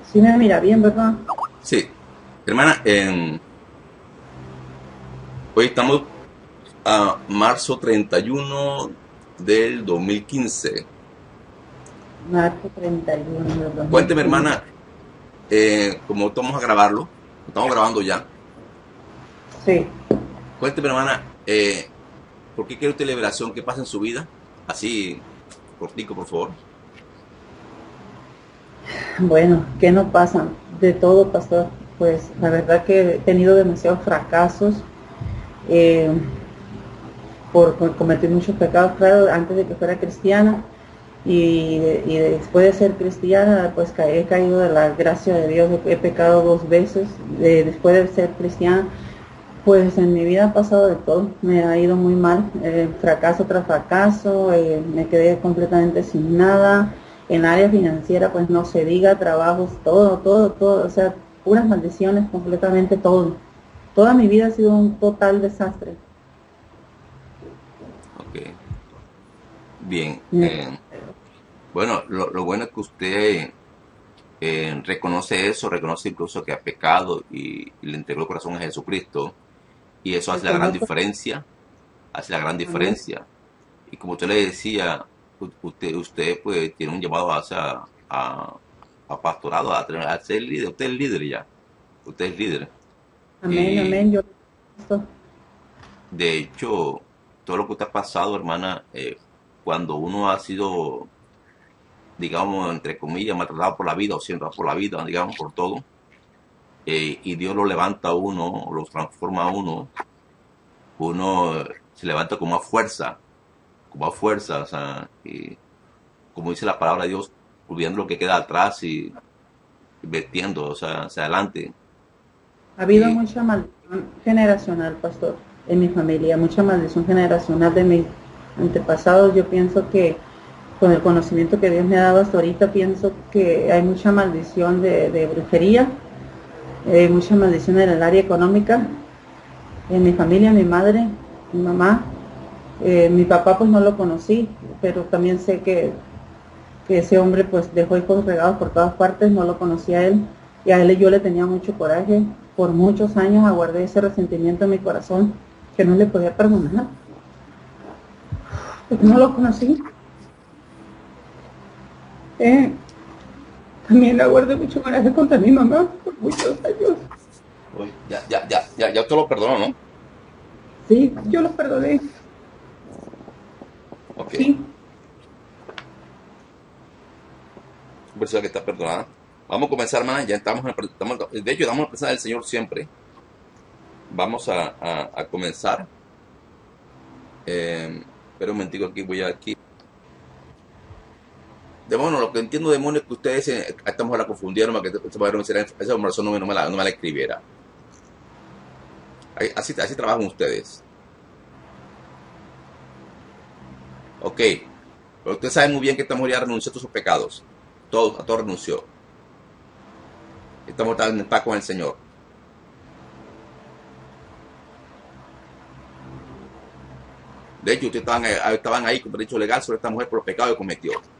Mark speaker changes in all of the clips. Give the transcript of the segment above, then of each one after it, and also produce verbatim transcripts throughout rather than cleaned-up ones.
Speaker 1: Sí me mira bien, ¿verdad?
Speaker 2: Sí, hermana, em, hoy estamos a marzo treinta y uno del dos mil quince.
Speaker 1: Marzo treinta y uno del dos mil
Speaker 2: Cuénteme,
Speaker 1: quince
Speaker 2: hermana, eh, como estamos a grabarlo, estamos grabando ya.
Speaker 1: Sí,
Speaker 2: Cuénteme, hermana, eh, ¿por qué quiere usted liberación? ¿Qué pasa en su vida? Así, cortico, por favor.
Speaker 1: bueno, ¿qué no pasa? De todo, pastor. Pues la verdad que he tenido demasiados fracasos eh, por, por cometer muchos pecados, claro, antes de que fuera cristiana. Y, y después de ser cristiana, pues ca- he caído de la gracia de Dios, he pecado dos veces. Eh, después de ser cristiana, pues en mi vida ha pasado de todo, me ha ido muy mal, eh, fracaso tras fracaso, eh, me quedé completamente sin nada, en área financiera pues no se diga, trabajos, todo, todo, todo, o sea, puras maldiciones, completamente todo. Toda mi vida ha sido un total desastre.
Speaker 2: Ok, bien.
Speaker 1: Eh,
Speaker 2: eh, bueno, lo, lo bueno es que usted eh, reconoce eso, reconoce incluso que ha pecado y, y le entregó el corazón a Jesucristo. Y eso hace la gran
Speaker 1: Reconozco,
Speaker 2: diferencia, hace la gran
Speaker 1: amén,
Speaker 2: diferencia. Y como usted le decía, u- usted, usted pues tiene un llamado hacia, a, a pastorado, a, tener- a ser líder. Usted es líder ya, usted es líder.
Speaker 1: amén, amén,
Speaker 2: Y
Speaker 1: yo esto,
Speaker 2: de hecho, todo lo que usted ha pasado, hermana, eh, cuando uno ha sido, digamos, entre comillas, maltratado por la vida o siendo por la vida, digamos, por todo, eh, y Dios lo levanta a uno, lo transforma a uno, uno eh, se levanta con más fuerza, con más fuerza, o sea, y como dice la palabra de Dios, olvidando lo que queda atrás y vertiendo, o sea, hacia adelante.
Speaker 1: ha habido
Speaker 2: Y
Speaker 1: mucha maldición generacional, pastor, en mi familia, mucha maldición generacional de mis antepasados. Yo pienso que con el conocimiento que Dios me ha dado hasta ahorita, pienso que hay mucha maldición de, de brujería, eh, mucha maldición en el área económica, en mi familia, mi madre, mi mamá, eh, mi papá pues no lo conocí, pero también sé que, que ese hombre pues dejó hijos regados por todas partes, no lo conocía a él, y a él yo le tenía mucho coraje, por muchos años aguardé ese resentimiento en mi corazón, que no le podía perdonar, porque no lo conocí. Eh, También aguardé mucho coraje contra mi mamá por muchos años.
Speaker 2: uy, ya, ya, ya, ya, ya usted lo perdonó, ¿no?
Speaker 1: Sí, yo los perdoné.
Speaker 2: Ok,
Speaker 1: Sí,
Speaker 2: persona que está perdonada. Vamos a comenzar, hermana, ya estamos, en, estamos de hecho, estamos en la presencia del Señor siempre. Vamos a, a, a comenzar. Eh, pero un momentico aquí, voy a aquí. Demonio, lo que entiendo, demonio, es que ustedes eh, a esta mujer la confundieron, que esa mujer no era- esa persona no, me- no me la, no me la escribiera. Ahí- Así, así trabajan ustedes. Ok, pero ustedes saben muy bien que esta mujer ya renunció a todos sus pecados. Todo, a todo renunció. Esta mujer está en paz con el Señor. De hecho, ustedes estaban, eh, estaban ahí con derecho legal sobre esta mujer por los pecados que cometió. Esa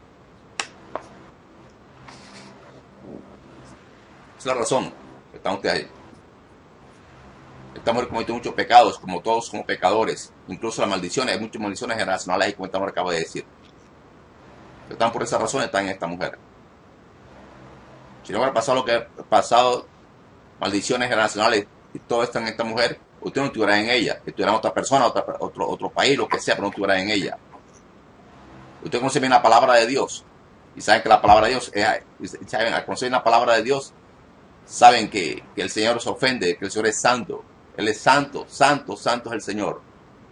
Speaker 2: es la razón que están ustedes ahí. Esta mujer cometió muchos pecados, como todos somos pecadores. Incluso las maldiciones, hay muchas maldiciones generacionales ahí, como esta mujer acaba de decir. Están por esa razón, están en esta mujer. Si no hubiera pasado lo que ha pasado, maldiciones generacionales, y todo está en esta mujer, usted no estuviera en ella. Estuviera en otra persona, otra, otro, otro país, lo que sea, pero no estuviera en ella. Usted conoce bien la palabra de Dios. Y saben que la palabra de Dios es, saben, al conocer la palabra de Dios, saben que, que el Señor se ofende, que el Señor es santo. Él es santo, santo, santo es el Señor.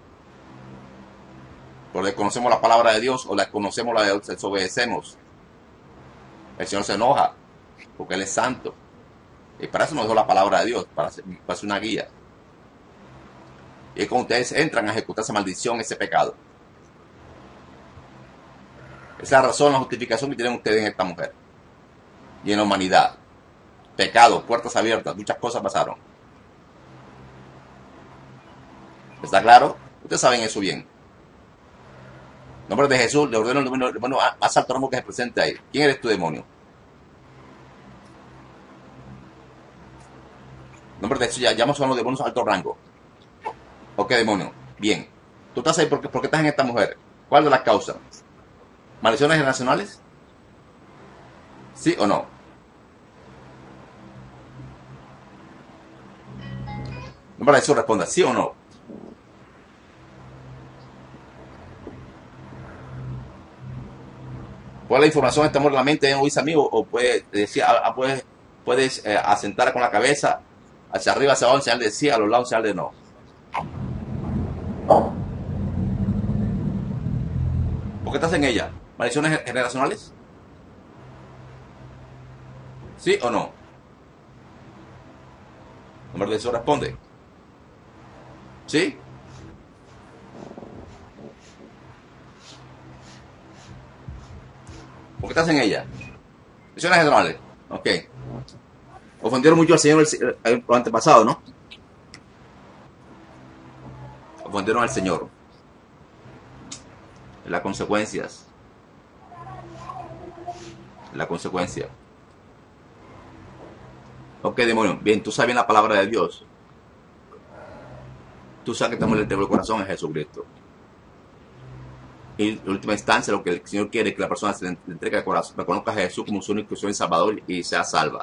Speaker 2: Pero desconocemos la palabra de Dios o la conocemos, la desobedecemos. El Señor se enoja porque Él es santo. Y para eso nos dejó la palabra de Dios, para ser, para ser una guía. Y es cuando ustedes entran a ejecutar esa maldición, ese pecado. Esa es la razón, la justificación que tienen ustedes en esta mujer y en la humanidad. Pecado, puertas abiertas, muchas cosas pasaron. ¿Está claro? Ustedes saben eso bien. En nombre de Jesús, le ordeno el demonio, demonio más alto nombre que se presente ahí. ¿Quién eres tu demonio? Nombre de Jesús, ya, ya hemos hablado de demonios de alto rango. Ok, demonio. Bien. Tú estás ahí porque, porque estás en esta mujer. ¿Cuál de las causas? ¿Maldiciones generacionales? ¿Sí o no? Nombre de Jesús, responda. ¿Sí o no? ¿Cuál es la información que estamos en la mente de un amigo? O puedes decir, a- a- puedes, puedes eh, asentar con la cabeza hacia arriba, hacia abajo, en señal de sí, a los lados, en señal de no. ¿Por qué estás en ella? ¿Maldiciones ge- generacionales? ¿Sí o no? Nombre de Jesús, responde. ¿Sí? ¿Por qué estás en ella? Maldiciones generacionales. Ok. Ofendieron mucho al Señor el, el, el antepasado, ¿no? Ofendieron al Señor. Las consecuencias. La consecuencia. Ok, demonio. Bien, tú sabes bien la palabra de Dios. Tú sabes que estamos en el del corazón en Jesucristo. Y en última instancia, lo que el Señor quiere es que la persona se le entregue el corazón, reconozca a Jesús como su único Señor y Salvador y sea salva.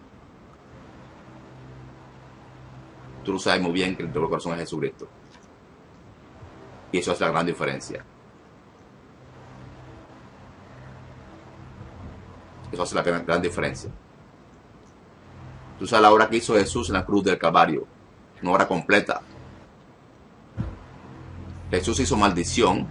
Speaker 2: Tú lo sabes muy bien que el del corazón es Jesucristo. Y eso es la gran diferencia. Eso hace la gran, gran diferencia. Tú sabes la obra que hizo Jesús en la cruz del Calvario. Una obra completa. Jesús hizo maldición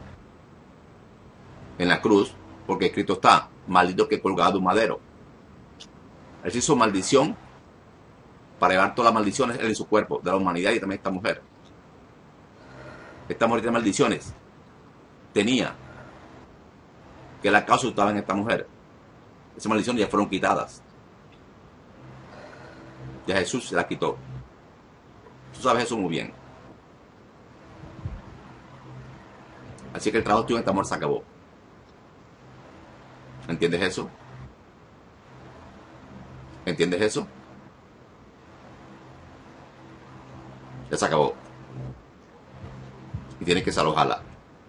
Speaker 2: en la cruz porque escrito está, maldito que colgado de un madero. Él hizo maldición para llevar todas las maldiciones él en su cuerpo, de la humanidad y también esta mujer. Esta mujer tiene maldiciones. Tenía que la causa estaba en esta mujer. Esas maldiciones ya fueron quitadas. Ya Jesús se la quitó. Tú sabes eso muy bien. Así que el trabajo tuyo en esta mujer se acabó. ¿Entiendes eso? ¿Entiendes eso? Ya se acabó. Y tienes que desalojarla.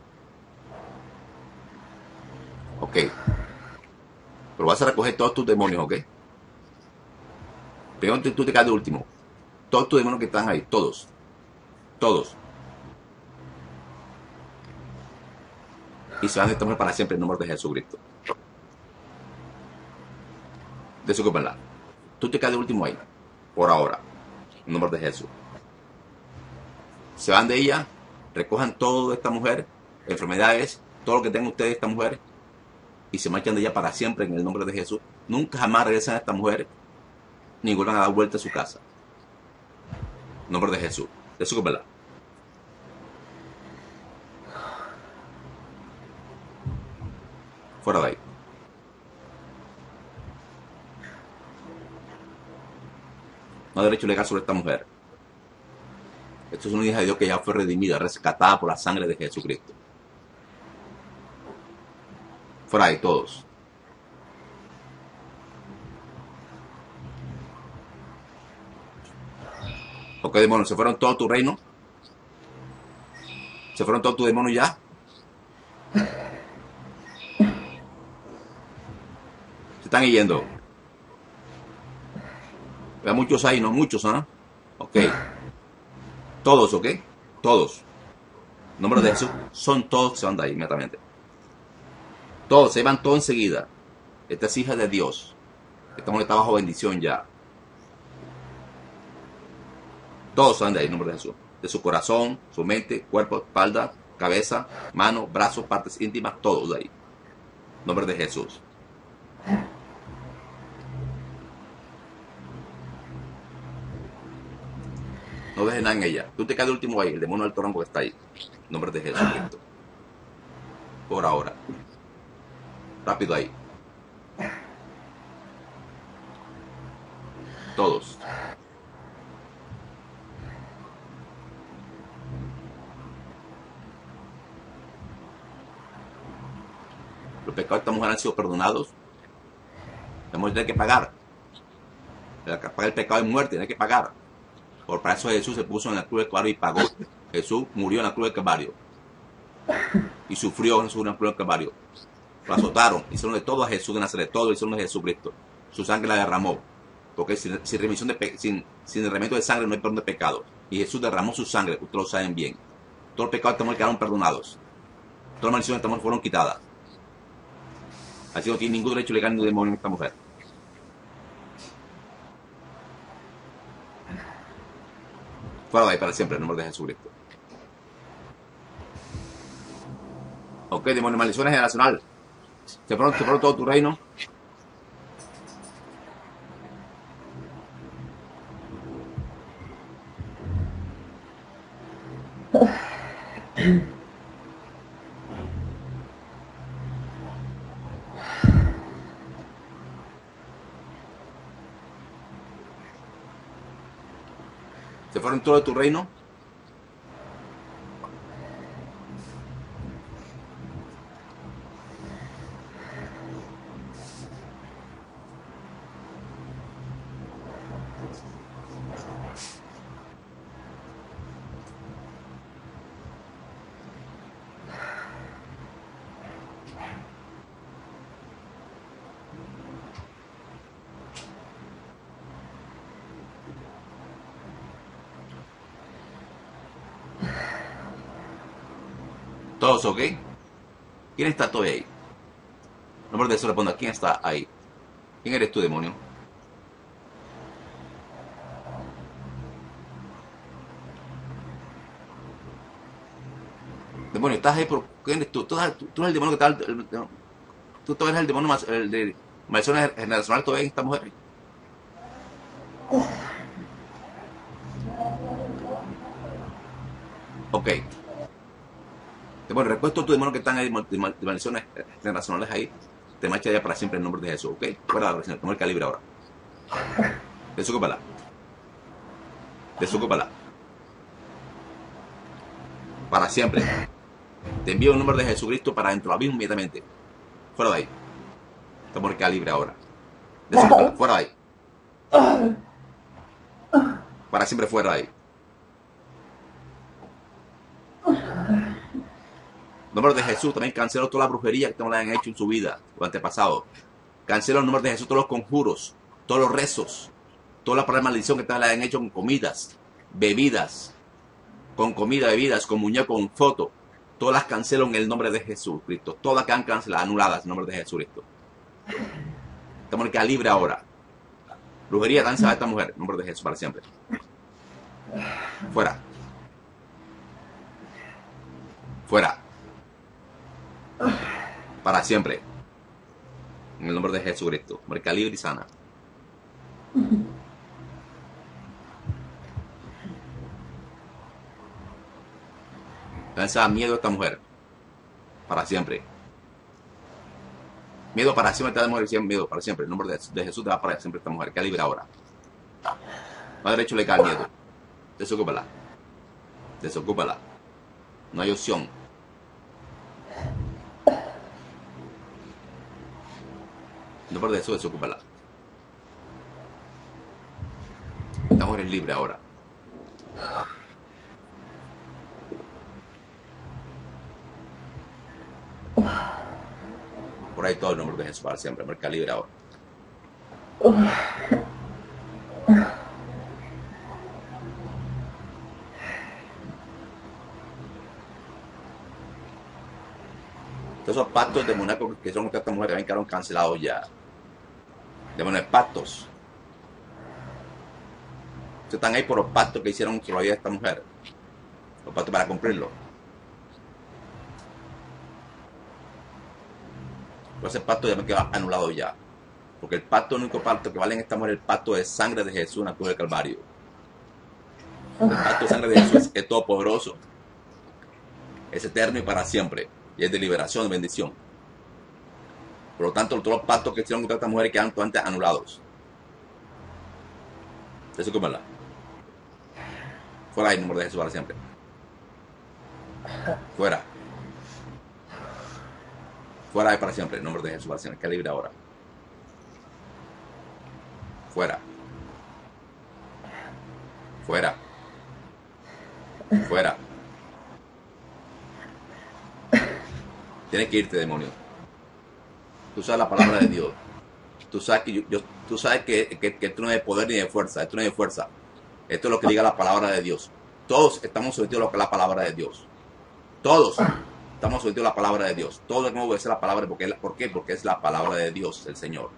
Speaker 2: Ok. Pero vas a recoger todos tus demonios, ¿ok? Primero tú te quedas de último. Todos tus demonios que están ahí. Todos. Todos. Y se van de esta mujer para siempre en nombre de Jesucristo. Desocúpenla. Tú te quedas de último ahí. Por ahora. En nombre de Jesús. Se van de ella. Recojan todo de esta mujer. Enfermedades. Todo lo que tenga ustedes de esta mujer. Y se marchan de ella para siempre en el nombre de Jesús. Nunca jamás regresan a esta mujer. Ni vuelvan a dar vuelta a su casa. En nombre de Jesús. Desocúpenla. Fuera de ahí. No hay derecho legal sobre esta mujer. Esto es una hija de Dios que ya fue redimida, rescatada por la sangre de Jesucristo. Fuera de todos. Ok, demonios, ¿se fueron todos tu reino? ¿Se fueron todos tus demonios ya? Se están yendo. Hay muchos ahí, no muchos, ¿no? Ok. Todos, ¿ok? Todos. Nombre de Jesús, son todos que se van de ahí inmediatamente. Todos, se van todos enseguida. Esta es hija de Dios. Esta mujer está bajo bendición ya. Todos se van de ahí, en nombre de Jesús. De su corazón, su mente, cuerpo, espalda, cabeza, mano, brazos, partes íntimas, todos de ahí. En nombre de Jesús. No dejes nada en ella. Tú te quedas de último ahí, el demonio del torango que está ahí. En nombre de Jesucristo. Por ahora. Rápido ahí. Todos. Los pecados de esta mujer han sido perdonados. La mujer tiene que pagar. Para pagar el pecado de muerte, tiene que pagar. Por para eso Jesús se puso en la cruz del Calvario y pagó. Jesús murió en la cruz del Calvario. Y sufrió Jesús en la cruz del Calvario. Lo azotaron, hicieron de todo a Jesús de Nazaret, todo hicieron de Jesucristo. Su sangre la derramó. Porque sin, sin remisión de sin, sin derramamiento de sangre no hay perdón de pecados. Y Jesús derramó su sangre, ustedes lo saben bien. Todos los pecados de esta mujer quedaron perdonados. Todas las maldiciones de esta mujer fueron quitadas. Así no tiene ningún derecho legal ni demonio en esta mujer. Fuera de ahí para siempre, en el nombre de Jesucristo. Ok, demonio, maldiciones generacional. Se fueron, se fueron todo tu reino. Se fueron todo de tu reino. Todos, ¿ok? ¿Quién está todavía ahí? Nombre de eso responda, ¿quién está ahí? ¿Quién eres tú, demonio? Demonio, ¿estás ahí por quién eres tú? Tú, tú, tú eres el demonio que está... El, el, tú, tú eres el demonio más... El de maldiciones generacional todavía en esta mujer. Ok. Demonio, recuesto tu demonio que están ahí, de maldiciones generacionales ahí. Te marcha ya para siempre en nombre de Jesús, ¿ok? Fuera de la oración, toma el calibre ahora. Desocúpala. Desocúpala. Para siempre. Te envío el nombre de Jesucristo para dentro del abismo inmediatamente. Fuera de ahí. Toma el calibre ahora. Desocúpala. Fuera de ahí. Para siempre fuera de ahí. En nombre de Jesús también cancelo toda la brujería que no le han hecho en su vida, o antepasado. Cancelo en nombre de Jesús todos los conjuros, todos los rezos, toda la palabra de maldición que le han hecho con comidas, bebidas, con comida, bebidas, con muñeco, con foto. Todas las cancelo en el nombre de Jesucristo. Todas que han cancelado, anuladas en el nombre de Jesucristo. Estamos en el calibre ahora. Brujería, danza a esta mujer, en nombre de Jesús para siempre. Fuera. Fuera. Para siempre. En el nombre de Jesucristo. Marca libre y sana. Lanza miedo a esta mujer. Para siempre. Miedo para siempre esta mujer. Miedo para siempre. En el nombre de Jesús te va para siempre esta mujer. Que libre ahora. No hay derecho legal miedo. Desocúpala. Desocúpala. No hay opción. No por eso, desocúpala. Esta mujer es libre ahora. Por ahí todo el nombre de Jesús para siempre. Marca libre ahora. Todos esos pactos demoníacos que son contra esta mujer también quedaron cancelados ya. Demonios pactos. Ustedes están ahí por los pactos que hicieron sobre la vida de esta mujer. Los pactos para cumplirlo. Pero ese pacto ya me queda anulado ya. Porque el pacto, el único pacto que vale en esta mujer, el pacto de sangre de Jesús en la cruz del Calvario. El pacto de sangre de Jesús es, es todopoderoso. Es eterno y para siempre. Y es de liberación y bendición. Por lo tanto, todos los pactos que hicieron contra esta mujer quedan totalmente anulados. Desocúpala. Fuera ahí, en nombre de Jesús para siempre. Fuera. Fuera ahí para siempre, en nombre de Jesús para siempre. Que libre ahora. Fuera. Fuera. Fuera. Tienes que irte, demonio. Tú sabes la palabra de Dios. Tú sabes que, yo, yo- tú sabes que, que, que esto no es de poder ni de fuerza. Esto no es de fuerza. Esto es lo que diga la palabra de Dios. Todos estamos sometidos a lo que es la palabra de Dios. Todos estamos sometidos a la palabra de Dios. Todos debemos obedecer la palabra. Porque, ¿por qué? Porque es la palabra de Dios, el Señor.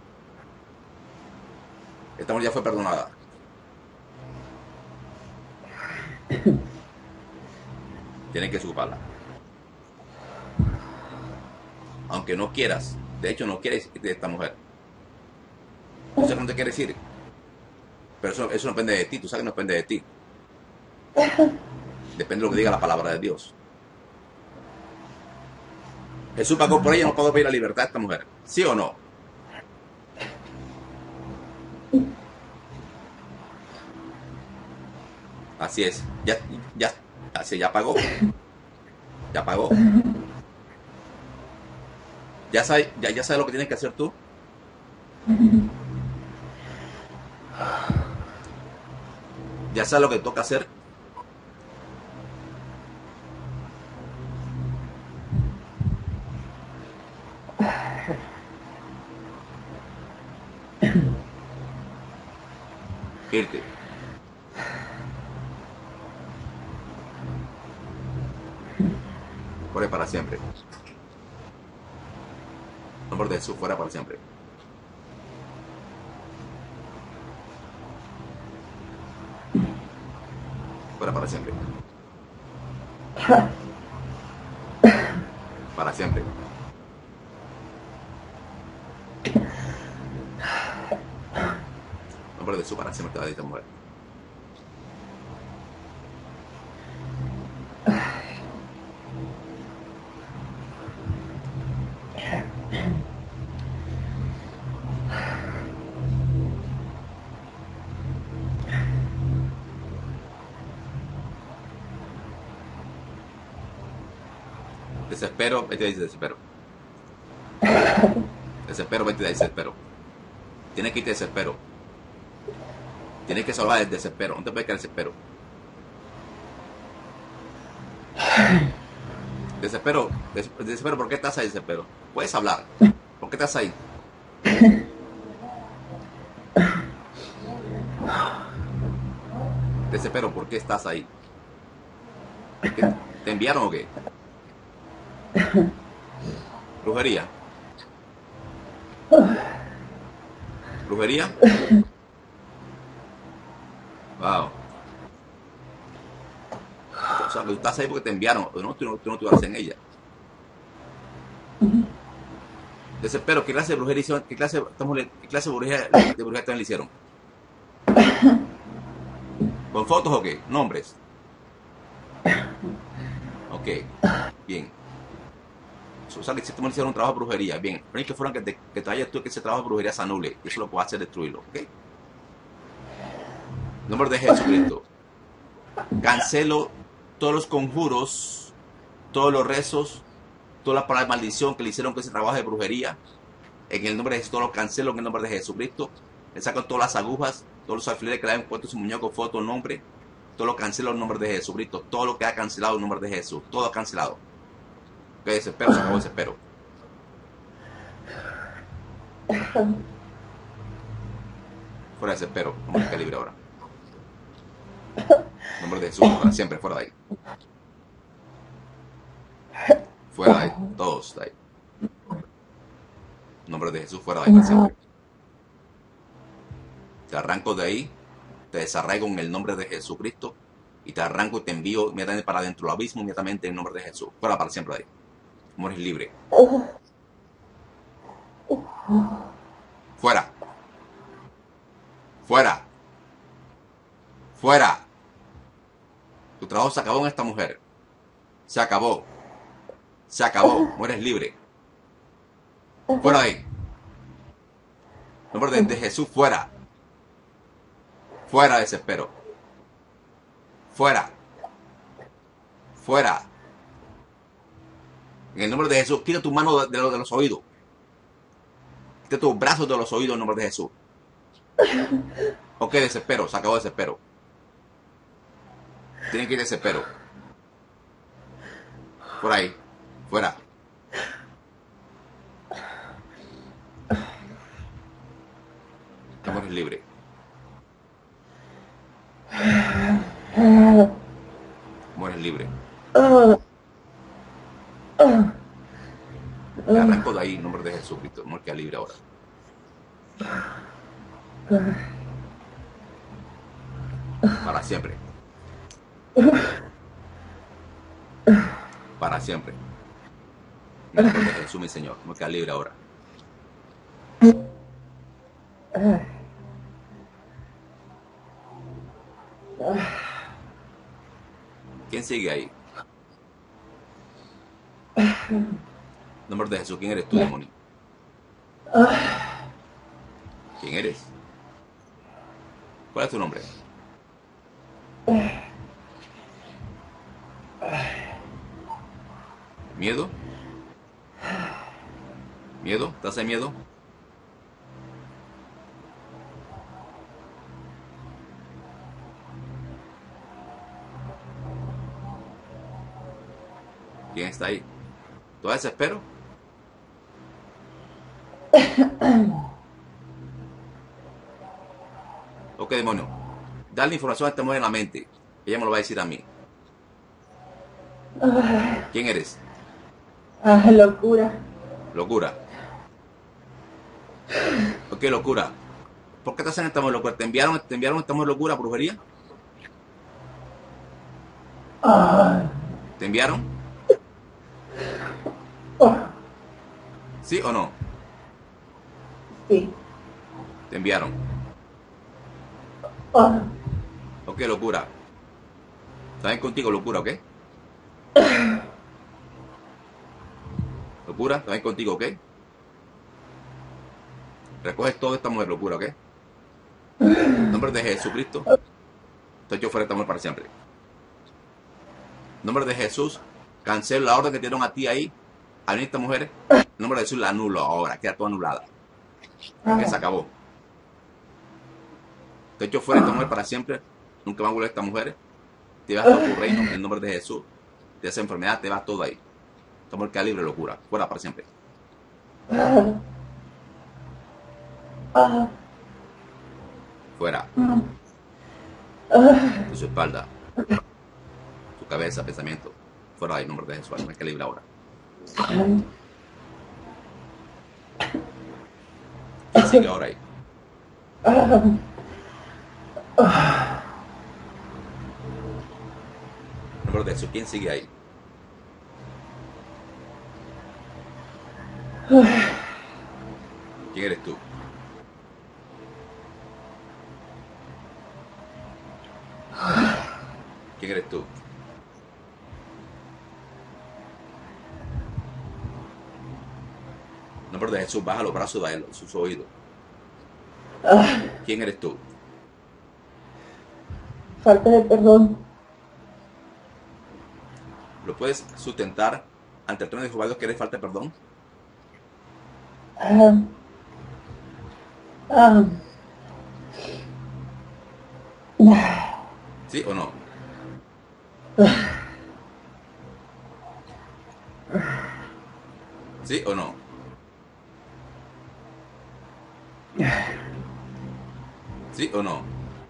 Speaker 2: Esta mujer ya fue perdonada. Tienes que subarla. Aunque no quieras. De hecho, no quieres de esta mujer. Yo sé que no te quieres ir. Pero eso, eso no depende de ti. Tú sabes que no depende de ti. Depende de lo que diga la palabra de Dios. Jesús pagó por ella, no pagó por ir a la libertad de esta mujer. ¿Sí o no? Así es. Ya, ya, así ya pagó. Ya pagó. Ya sabes, ya, ya sabes lo que tienes que hacer tú. Ya sabes lo que toca hacer. Irte. Fuera para siempre. En nombre de Jesús, fuera para siempre. Fuera para siempre. Para siempre. En nombre de Jesús, para siempre te va a decir esta mujer. Desespero, vete de ahí, desespero. Desespero, vete de ahí, desespero. Tienes que irte desespero. Tienes que salvar el desespero. No te puedes quedar desespero. Desespero, des- desespero, ¿por qué estás ahí, desespero? Puedes hablar. ¿Por qué estás ahí? Desespero, ¿por qué estás ahí? ¿Qué- ¿Te enviaron o qué? Brujería. Brujería. Wow. O sea, que tú estás ahí porque te enviaron. No, tú no, tú no te vas en ella. Desespero, ¿qué clase de brujería hicieron? ¿Qué clase, estamos, ¿qué clase de brujería, de brujería también le hicieron? ¿Con fotos o qué? ¿Nombres? Ok, bien. O sea, que si tú me hicieron un trabajo de brujería, bien. Pero es que fueron que te, que te vayas tú que ese trabajo de brujería se anule. Y eso lo que va a hacer es destruirlo, ¿ok? En nombre de Jesucristo. Cancelo todos los conjuros, todos los rezos, todas las palabras de maldición que le hicieron con ese trabajo de brujería. En el nombre de Jesús, todo lo cancelo en el nombre de Jesucristo. Le saco todas las agujas, todos los alfileres que le han puesto su muñeco, foto, nombre. Todo lo cancelo en nombre de Jesucristo. Todo lo que ha cancelado en nombre de Jesús. Todo cancelado. Que desespero, se acabó el desespero. Fuera de desespero. Nombre que libre ahora. En nombre de Jesús, para siempre, fuera de ahí. Fuera de ahí. Todos de ahí. En nombre de Jesús, fuera de ahí para siempre. Te arranco de ahí. Te desarraigo en el nombre de Jesucristo. Y te arranco y te envío inmediatamente para dentro del abismo, inmediatamente en nombre de Jesús. Fuera para siempre de ahí. Como eres libre. Fuera. Fuera. Fuera. Tu trabajo se acabó en esta mujer. Se acabó. Se acabó. Mueres libre. Fuera de ahí. En nombre de, de Jesús, fuera. Fuera, desespero. Fuera. Fuera. En el nombre de Jesús, quita tu mano de, de, de los oídos. Quita tus brazos de los oídos en nombre de Jesús. Ok, desespero. Se acabó desespero. Tienen que ir de ese pero. Por ahí. Fuera. Estamos libres. Mueres libre. Te arranco de ahí en nombre de Jesucristo. Muerte libre ahora. Para siempre. Para siempre. En nombre de Jesús, mi Señor. Muerte libre ahora. ¿Quién sigue ahí? En nombre de Jesús, ¿quién eres tú, demonio? ¿Quién eres? ¿Cuál es tu nombre? ¿Miedo? ¿Miedo? ¿Estás en miedo? ¿Quién está ahí? ¿Tú desespero? Ok, demonio. Dale información a esta mujer en la mente. Ella me lo va a decir a mí. ¿Quién eres?
Speaker 1: Ah, locura.
Speaker 2: Locura. Ok, locura. ¿Por qué te hacen esta mujer locura? ¿Te enviaron, te enviaron esta mujer locura, brujería? ¿Te enviaron? ¿Sí o no?
Speaker 1: Sí.
Speaker 2: Te enviaron. Ok, locura. ¿Saben contigo, locura, ok? Locura, ¿saben contigo, ok? Recoges toda esta mujer, locura, ok? En nombre de Jesucristo, estoy yo fuera de esta mujer para siempre. En nombre de Jesús, cancelo la orden que te dieron a ti ahí, a venir esta mujer. En nombre de Jesús la anulo ahora, queda toda anulada. Porque se acabó. Te echo fuera de esta mujer para siempre. Nunca más vuelve esta mujer. Te vas a todo tu reino en el nombre de Jesús. De esa enfermedad te vas todo ahí. Esta mujer queda libre, locura. Fuera para siempre. Fuera. De su espalda. Su cabeza, pensamiento. Fuera ahí en nombre de Jesús. Me queda libre ahora. ¿Quién sigue ahora ahí? En nombre de Jesús, ¿quién sigue ahí? ¿Quién eres tú? ¿Quién eres tú? En nombre de Jesús, baja los brazos de él, sus oídos. ¿Quién eres tú?
Speaker 1: Falta de perdón.
Speaker 2: ¿Lo puedes sustentar ante el trono de Jehová Dios que eres falta de perdón?
Speaker 1: Ah, ah,
Speaker 2: ¿Sí o no? ¿Sí o no? ¿Sí o no?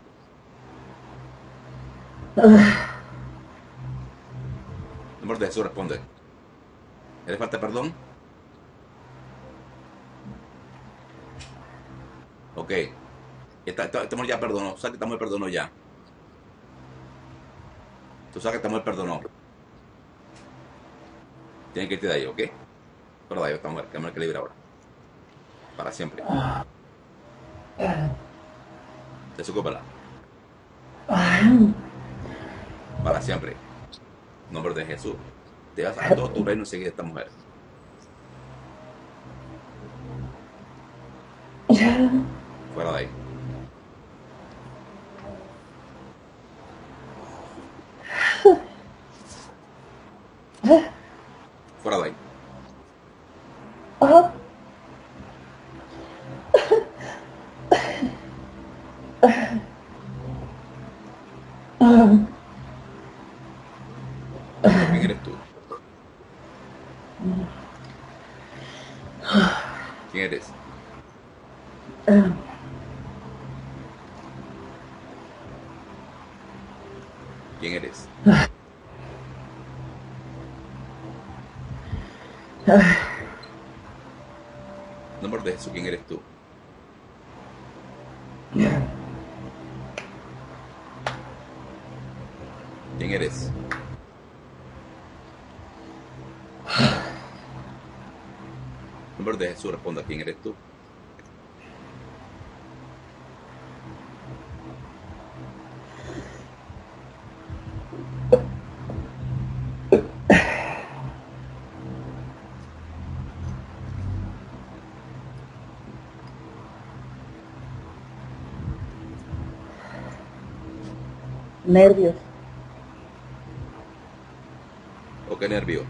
Speaker 2: En nombre de Jesús responde. ¿Eres falta de perdón? Ok. Esta, esta, esta mujer ya perdonó. Sabes que esta mujer perdonó ya. Tú sabes que esta mujer perdonó. Tienes que irte de ahí, ¿ok? Pero de ahí esta mujer, que mujer que libre ahora. Para siempre. Desocúpala. Para siempre. En nombre de Jesús. Te vas a todo tu reino y seguir a esta mujer. Fuera de ahí. Fuera de ahí.
Speaker 1: Ah,
Speaker 2: ¿Quién eres?
Speaker 1: ah,
Speaker 2: Nombre de Jesús, ¿quién eres tú? ¿Quién eres? Nombre de Jesús, responda, ¿quién eres tú?
Speaker 1: nervios.
Speaker 2: ¿O qué nervio?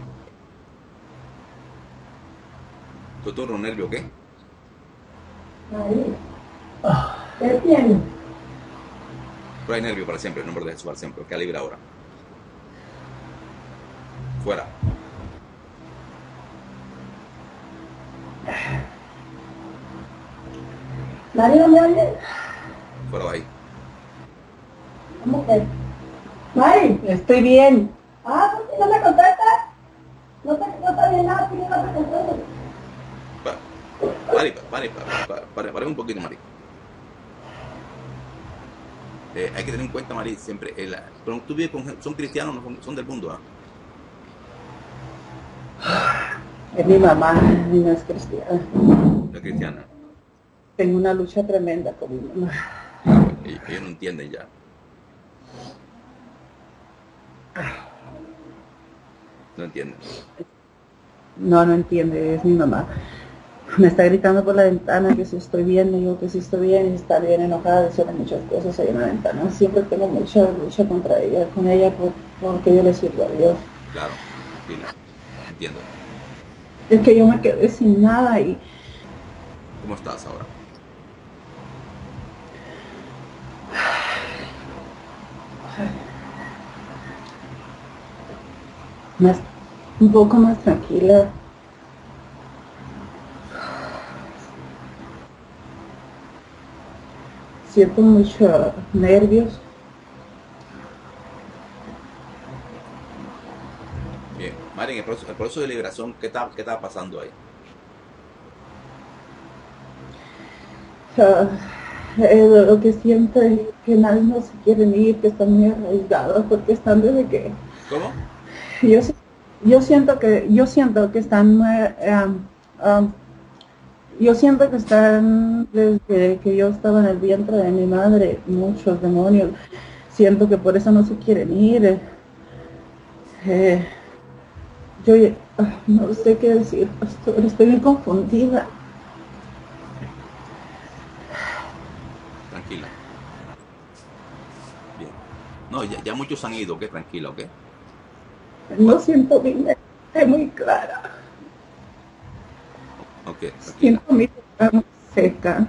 Speaker 2: ¿Tú turno nervio o qué?
Speaker 1: Ahí. ¿Qué tiene?
Speaker 2: Pero hay nervio para siempre, el nombre de Jesús para siempre. ¿Qué libre ahora? Fuera.
Speaker 1: ¿Mario me oye?
Speaker 2: Fuera de ahí.
Speaker 1: ¿Cómo que? Mari, estoy bien. Ah, ¿por qué no me contestas? No te no está bien nada, ¿por qué no te contestas?
Speaker 2: Pa, Mari, pa, Mari, pa, pa, pare, pare un poquito, Mari. Eh, hay que tener en cuenta, Mari, siempre. El, pero tú vives con son cristianos, no son, son del mundo, ¿ah?
Speaker 1: Es mi mamá, y no es cristiana.
Speaker 2: No es cristiana.
Speaker 1: Tengo una lucha tremenda con mi mamá.
Speaker 2: Ah, pues, ellos, ellos no entienden ya. No entienden.
Speaker 1: No, no entiende, es mi mamá. Me está gritando por la ventana que si estoy bien, digo que si estoy bien, y está bien enojada, diciendo muchas cosas ahí en la ventana. Siempre tengo mucha lucha contra ella, con ella, por, porque yo le sirvo a Dios.
Speaker 2: Claro, tranquila. Entiendo.
Speaker 1: Es que yo me quedé sin nada y
Speaker 2: ¿Cómo estás ahora?
Speaker 1: más, un poco más tranquila. Siento muchos nervios.
Speaker 2: Bien. Mari, en el proceso, el proceso de liberación, ¿qué está, qué está pasando ahí?
Speaker 1: Uh, eh, lo que siento es que nadie no se quieren ir, que están muy arraigados, porque están desde que
Speaker 2: ¿Cómo?
Speaker 1: yo, yo siento que yo siento que están muy, um, um, yo siento que están desde que yo estaba en el vientre de mi madre muchos demonios. Siento que por eso no se quieren ir. Eh, yo uh, no sé qué decir, pastor, estoy bien confundida.
Speaker 2: Tranquila. Bien. No, ya, ya muchos han ido, ¿ok? Tranquila, ¿ok?
Speaker 1: No siento mi mente muy clara.
Speaker 2: Ok, tranquila.
Speaker 1: Siento mi boca muy seca.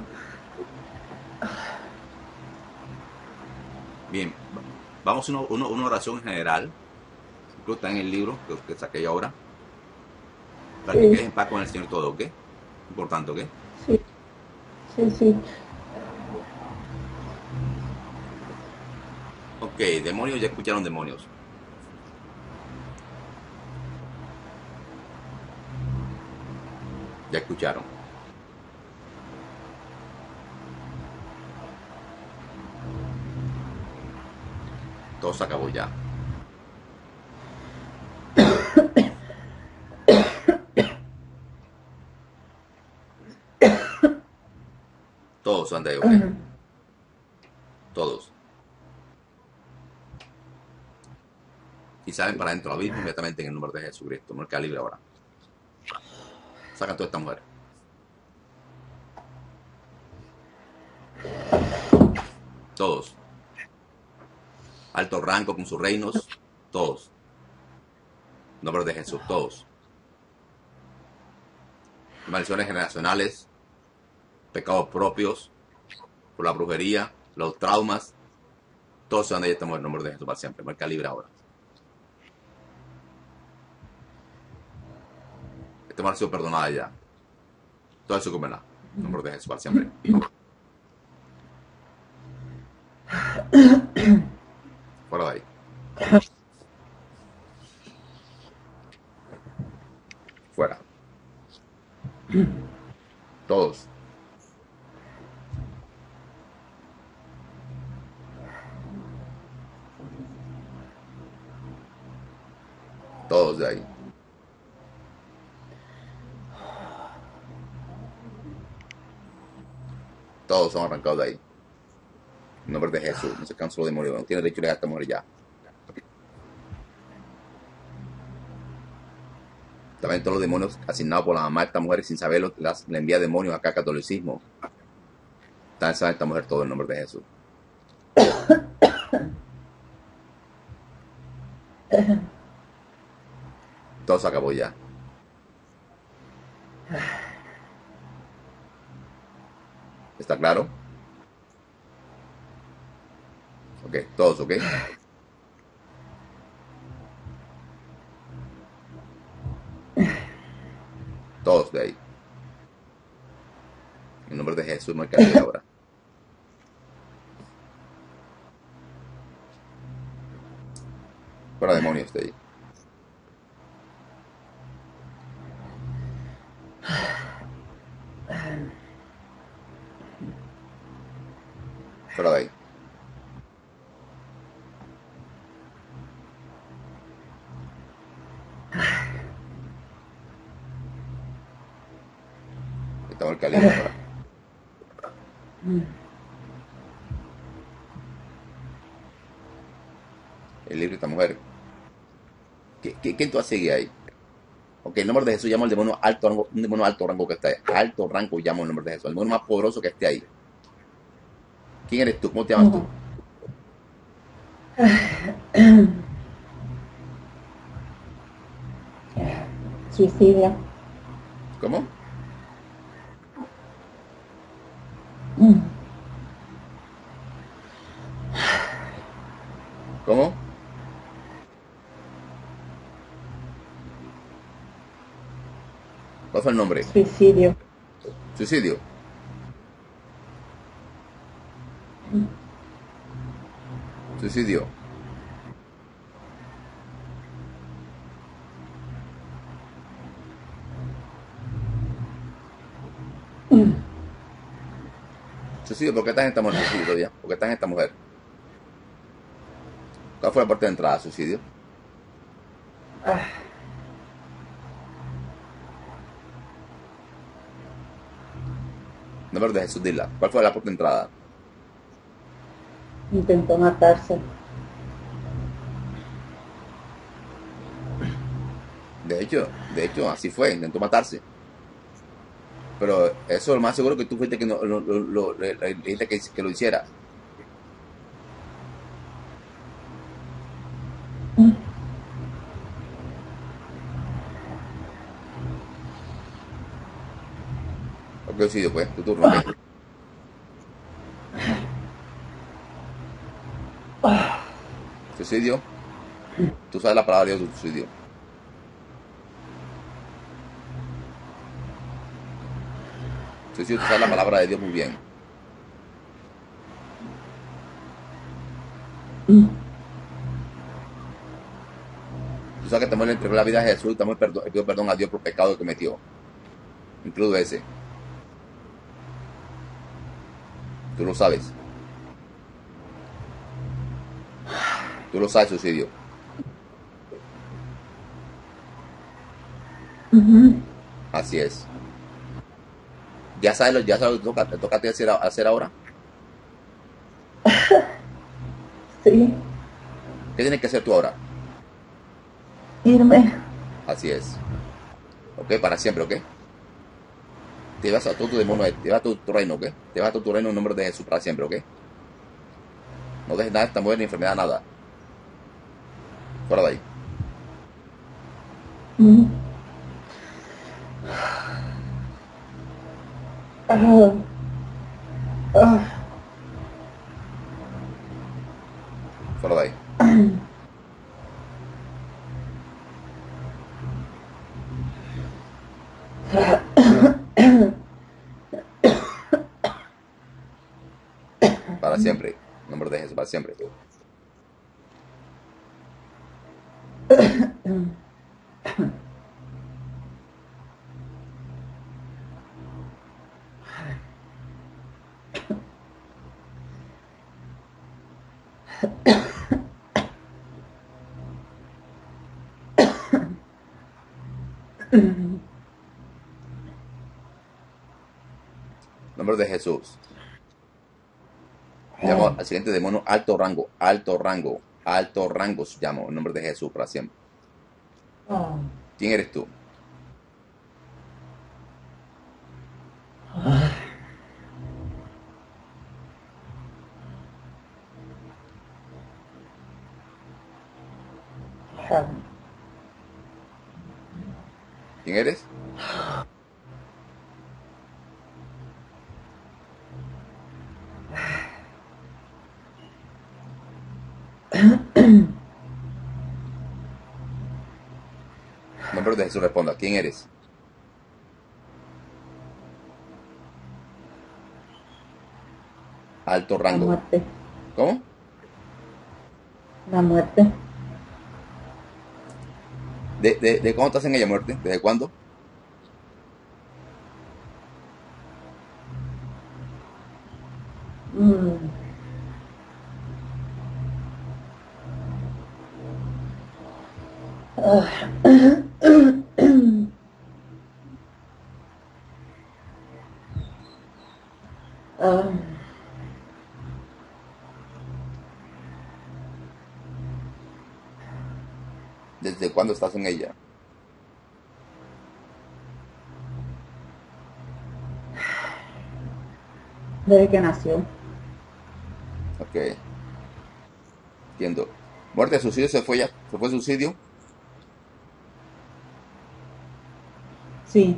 Speaker 2: Bien. Vamos a una, una, una oración general. Incluso está en el libro que, que saqué yo ahora. Para que
Speaker 1: Sí,
Speaker 2: quedes en paz con el Señor todo, ¿ok? Importante, ¿ok?
Speaker 1: sí, sí, sí.
Speaker 2: Ok, demonios, ya escucharon demonios. Ya escucharon. Todo se acabó ya. Todos han de ahí, ¿ok?
Speaker 1: Ajá.
Speaker 2: Todos. Y salen para adentro ahora mismo inmediatamente en el nombre de Jesucristo. Marca libre ahora. Sacan toda esta mujer. Todos. Alto rango con sus reinos. Todos. Nombre de Jesús. Todos. Maldiciones generacionales. Pecados propios. Por la brujería. Los traumas. Todos se van de ahí esta mujer. Nombre de Jesús para siempre. Marca libre ahora. Esta mujer ha sido perdonada ya. Todo eso comerá. Nombre de Jesús para siempre. Todos de ahí. Todos son arrancados de ahí. En nombre de Jesús. No se cansó los demonios. No tiene derecho a esta mujer ya. También todos los demonios asignados por la mamá de esta mujer sin saberlo, las, le envía demonios acá al catolicismo. También sabe esta mujer todo en nombre de Jesús. Todo se acabó ya. ¿Está claro? Ok, todos, ok. Todos de ahí. En nombre de Jesús, me cae ahora. Fuera demonios de ahí. Fuera de ahí. Estamos el calibre ahora. El libre esta mujer. ¿Qué, qué, ¿Quién tú has seguido ahí? Ok, el nombre de Jesús llama al demonio alto rango, un demonio alto rango que está ahí. Alto rango llamo el nombre de Jesús. El demonio más poderoso que esté ahí. ¿Quién eres tú? ¿Cómo te llamas tú?
Speaker 1: Suicidio.
Speaker 2: ¿Cómo? ¿Cómo? ¿Cuál fue el nombre?
Speaker 1: Suicidio.
Speaker 2: Suicidio. Suicidio. Suicidio, ¿por qué estás en esta mujer? Suicidio todavía. ¿Por qué estás en esta mujer? ¿Cuál fue la puerta de entrada? Suicidio.
Speaker 1: Ah,
Speaker 2: Nombre de Jesús, dila. ¿Cuál fue la puerta de entrada?
Speaker 1: intentó matarse.
Speaker 2: De hecho, de hecho, así fue, intentó matarse. Pero eso es lo más seguro que tú fuiste que no, lo, lo, lo- le- le dijiste que, que lo hiciera. ¿Por qué suicidio, pues? Tu turno, ¿ok? Suicidio. Tú sabes la palabra de Dios, suicidio. Suicidio, tú sabes la palabra de Dios muy bien. Tú sabes que también le entregó la vida a Jesús y también perdo- pidió perdón a Dios por pecado que cometió. Incluso ese. Tú lo sabes. Tú lo sabes, suicidio. Así es. Ya sabes, lo- ya sabes lo que toca, te toca a ti hacer, hacer ahora.
Speaker 1: Sí,
Speaker 2: ¿Qué tienes que hacer tú ahora?
Speaker 1: irme.
Speaker 2: Así es. ¿Ok? Para siempre, ¿ok? Te vas a todo tu demonio, te vas a todo tu reino, ¿ok? Te vas a todo tu reino en nombre de Jesús para siempre, ¿ok? No dejes nada de esta mujer ni enfermedad, nada. Fuera de ahí.
Speaker 1: Ah, ah,
Speaker 2: Fuera de ahí. Para siempre. En nombre de Jesús, para siempre. nombre de Jesús. Llamo al siguiente demonio alto rango, alto rango, alto rango. Llamo en nombre de Jesús para siempre.
Speaker 1: Ah,
Speaker 2: ¿Quién eres tú?
Speaker 1: ah, ah.
Speaker 2: ¿Quién eres? En nombre de Jesús responda. ¿Quién eres? Alto
Speaker 1: La
Speaker 2: rango.
Speaker 1: muerte,
Speaker 2: ¿Cómo?
Speaker 1: la muerte.
Speaker 2: ¿De, de, de cuándo estás en ella muerte? ¿Desde cuándo?
Speaker 1: Mm. Ah. Ah,
Speaker 2: ¿Desde cuándo estás en ella?
Speaker 1: desde que nació.
Speaker 2: Ok, entiendo. ¿Muerte de suicidio se fue ya? ¿Se fue suicidio?
Speaker 1: Sí,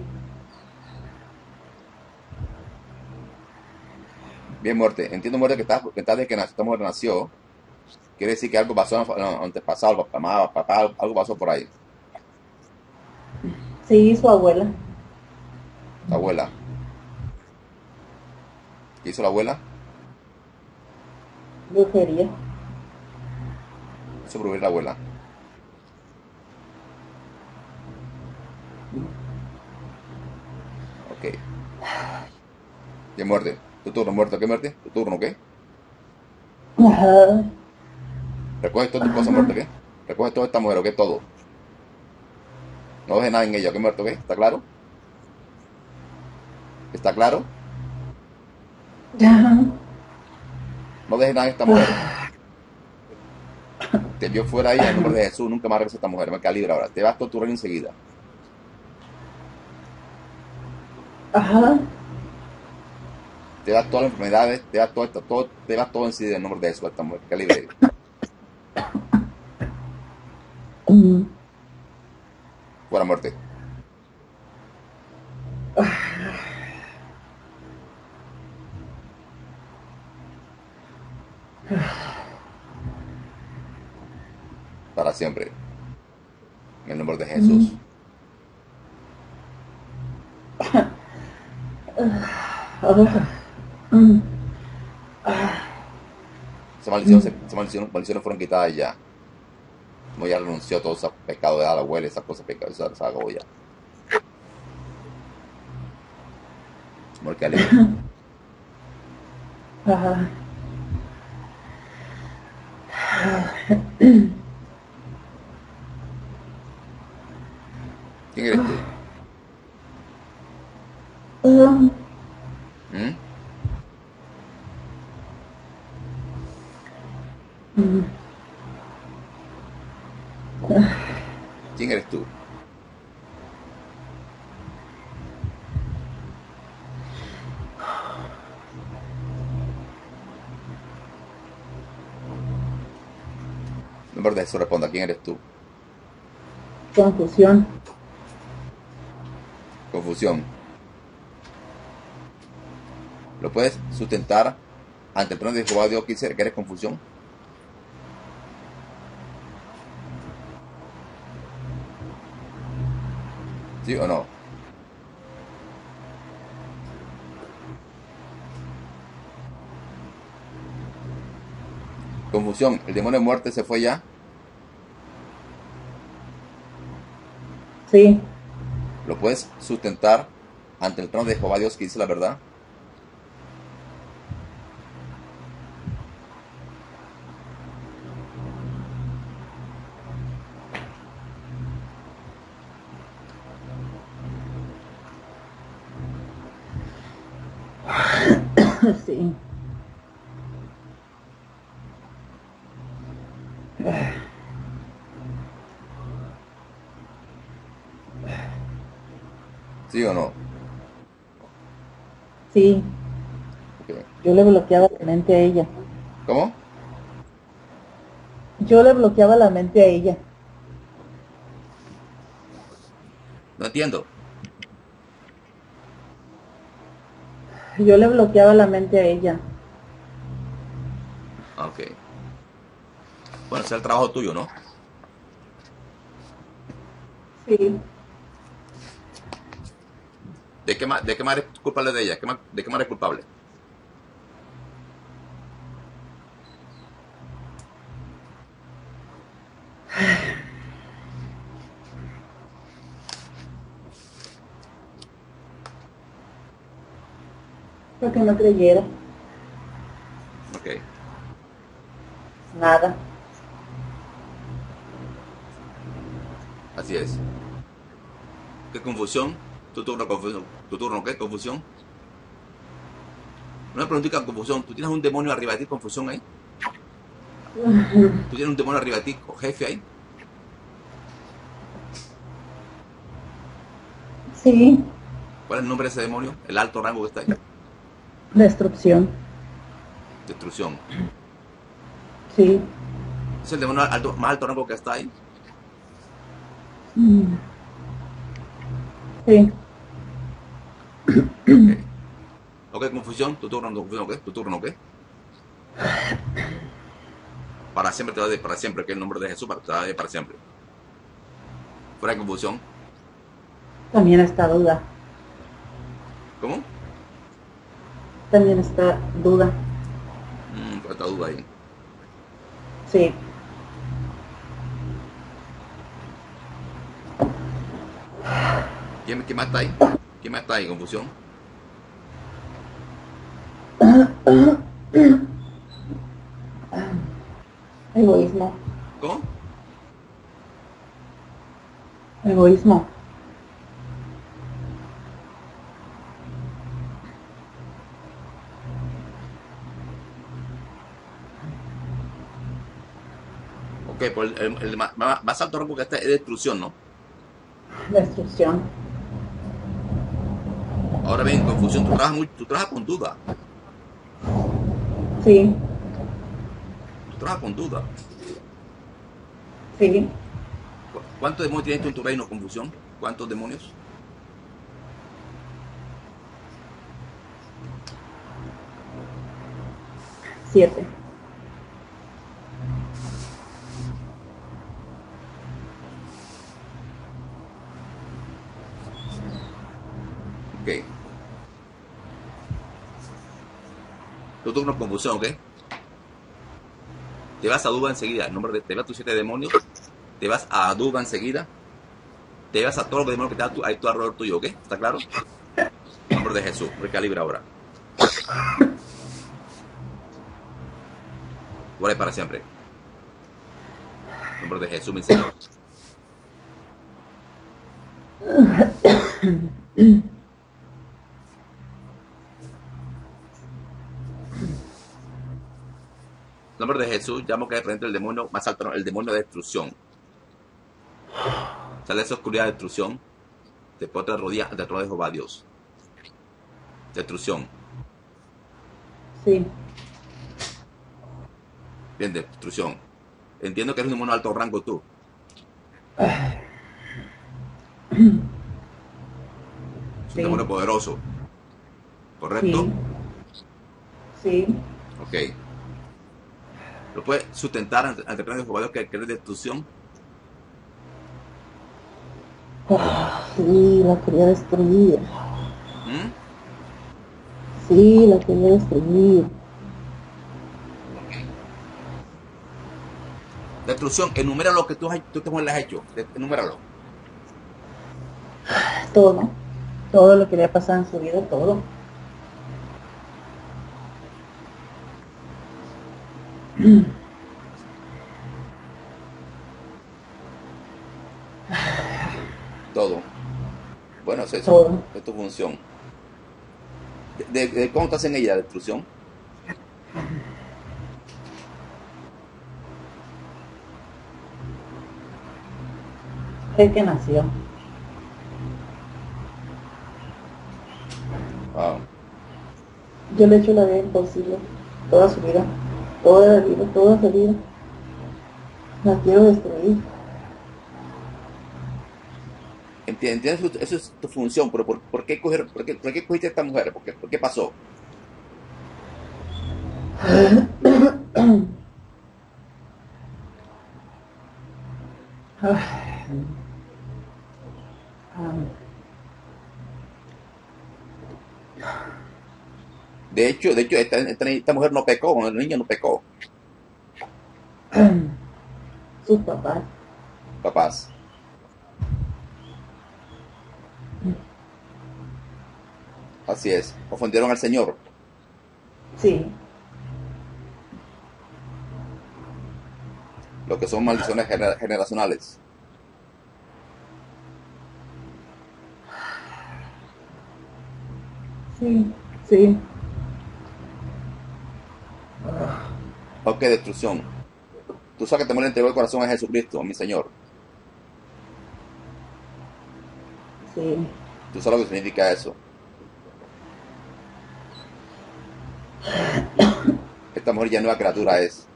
Speaker 2: Bien, muerte. Entiendo, muerte, que estás, que estás desde que nació, esta mujer nació. Quiere decir que algo pasó en el antepasado, papá, papá, algo pasó por ahí.
Speaker 1: sí, su abuela.
Speaker 2: La abuela. ¿Qué hizo la abuela?
Speaker 1: Brujería.
Speaker 2: Hizo prohibir la abuela. Ok. ¿Qué muerte? ¿Tu turno, muerte? ¿Qué muerte? ¿Tu turno, qué?
Speaker 1: Ajá.
Speaker 2: Recoge todas tus cosas,
Speaker 1: Ajá.
Speaker 2: muerte, ¿qué? Recoge toda esta mujer, ¿qué? Todo. No dejes nada en ella, ¿qué muerto, qué? ¿Está claro? ¿Está claro?
Speaker 1: Ajá.
Speaker 2: No dejes nada en esta mujer. Te vio fuera ella en nombre de Jesús, nunca más regresa a esta mujer. Me calibra ahora. Te vas todo tu reino enseguida.
Speaker 1: Ajá.
Speaker 2: Te das todas las enfermedades, te das todo esto, todo, te vas todo enseguida en nombre de Jesús a esta mujer. Calibre.
Speaker 1: Mm.
Speaker 2: Fuera muerte. Para siempre. En el nombre de
Speaker 1: Mm.
Speaker 2: Jesús.
Speaker 1: Ah. Mm.
Speaker 2: Esa maldición, se- esa maldición, maldiciones fueron quitadas ya. Como ya renunció a todo ese pecado de la abuela, esas cosas pecadas, esa, esa acabó ya. Muerte libre.
Speaker 1: Ajá.
Speaker 2: ¿Quién eres tú?
Speaker 1: Ah.
Speaker 2: ¿Mm?
Speaker 1: Mm.
Speaker 2: ¿Quién eres tú? En nombre de Jesús responda. ¿Quién eres tú?
Speaker 1: Confusión.
Speaker 2: Confusión. ¿Lo puedes sustentar ante el trono de Jehová Dios que dice que eres confusión? ¿Sí o no? Confusión. ¿El demonio de muerte se fue ya?
Speaker 1: Sí.
Speaker 2: ¿Lo puedes sustentar ante el trono de Jehová Dios que dice la verdad?
Speaker 1: Sí.
Speaker 2: ¿Sí o no?
Speaker 1: Sí,
Speaker 2: Ok.
Speaker 1: yo le bloqueaba la mente a ella.
Speaker 2: ¿Cómo?
Speaker 1: Yo le bloqueaba la mente a ella.
Speaker 2: No entiendo.
Speaker 1: Yo le bloqueaba la mente a ella.
Speaker 2: Ok. Bueno, ese es el trabajo tuyo, ¿no?
Speaker 1: Sí.
Speaker 2: ¿De qué más, de qué más eres culpable de ella? ¿Qué más- ¿De qué más eres culpable?
Speaker 1: Porque no creyera.
Speaker 2: Ok.
Speaker 1: Nada.
Speaker 2: Así es. ¿Qué confusión? ¿Tu turno, confusión? ¿Tu turno qué? ¿Confusión? Una preguntita, confusión. ¿Tú tienes un demonio arriba de ti, confusión ahí? ¿Tú tienes un demonio arriba de ti, o jefe ahí?
Speaker 1: Sí.
Speaker 2: ¿Cuál es el nombre de ese demonio? El alto rango que está ahí.
Speaker 1: Destrucción.
Speaker 2: Destrucción.
Speaker 1: Sí.
Speaker 2: ¿Es el demonio alto- más alto rango que está ahí?
Speaker 1: Mm. Sí.
Speaker 2: Ok. Ok, confusión. ¿Tu turno, confusión qué? ¿Tu turno qué? Para siempre te va de para siempre, que es el nombre de Jesús, para, te va de para siempre. Fuera de confusión.
Speaker 1: También está duda.
Speaker 2: ¿Cómo?
Speaker 1: También está duda.
Speaker 2: Mm, falta duda ahí.
Speaker 1: Sí.
Speaker 2: ¿Quién, quién más está ahí? ¿Quién más está ahí? Confusión.
Speaker 1: Egoísmo.
Speaker 2: ¿Cómo?
Speaker 1: Egoísmo.
Speaker 2: Ok, pues el, el- el más, más- más alto rango que está es destrucción, ¿no?
Speaker 1: Destrucción.
Speaker 2: Ahora bien, confusión, tú trabajas, muy, tú trabajas con duda.
Speaker 1: Sí.
Speaker 2: Tú trabajas con duda.
Speaker 1: Sí.
Speaker 2: ¿Cu- ¿Cuántos demonios tienes tú en tu reino, confusión? ¿Cuántos demonios?
Speaker 1: Siete.
Speaker 2: Ok. Tu turno confusión, ¿ok? Te vas a duda enseguida. El nombre de, te vas a tus siete demonios. Te vas a duda enseguida. Te vas a todos los demonios que están a tu, a tu alrededor tuyo, ¿ok? ¿Está claro? En nombre de Jesús. Recalibra ahora. Guarda para siempre. En nombre de Jesús, mi Señor. En nombre de Jesús, llamo que frente el demonio más alto, el demonio de destrucción. Sale esa oscuridad de destrucción. Te pones rodillas ante el trono de Jehová Dios. Destrucción.
Speaker 1: Sí.
Speaker 2: Bien, destrucción. Entiendo que eres un demonio de alto rango tú. Es un
Speaker 1: Sí.
Speaker 2: demonio poderoso.
Speaker 1: Sí.
Speaker 2: ¿Correcto?
Speaker 1: Sí.
Speaker 2: Ok. ¿Lo puedes sustentar ante, ante el trono de Jehová Dios que, que eres destrucción?
Speaker 1: Ah, sí, la quería destruir.
Speaker 2: ¿Mm?
Speaker 1: Sí, la quería destruir.
Speaker 2: Ok. Destrucción. Enumera lo que tú, has- tú te le has hecho. De- Enuméralo.
Speaker 1: Todo. Todo lo que le ha pasado en su vida, todo.
Speaker 2: Todo. Bueno, es eso.
Speaker 1: Todo.
Speaker 2: Es tu función. ¿De, de, de cómo estás en ella, destrucción?
Speaker 1: Es que nació.
Speaker 2: Wow.
Speaker 1: Yo le he hecho la vida imposible. Toda su vida. Toda la vida, toda su vida. La quiero destruir.
Speaker 2: ¿Entiendes? Eso, eso es tu función, pero ¿por, por qué, coger, por, qué, ¿por qué cogiste a esta mujer? ¿Por qué, por qué pasó? De hecho, de hecho esta, esta, esta mujer no pecó, el niño no pecó,
Speaker 1: Sus papás.
Speaker 2: papás. Así es, ofendieron al Señor.
Speaker 1: Sí.
Speaker 2: Lo que son maldiciones gener- generacionales.
Speaker 1: Sí. Sí.
Speaker 2: Ok, destrucción. Tú sabes que te le entregó el corazón a Jesucristo, a mi Señor.
Speaker 1: Sí.
Speaker 2: Tú sabes lo que significa eso. Esta mujer ya nueva criatura es.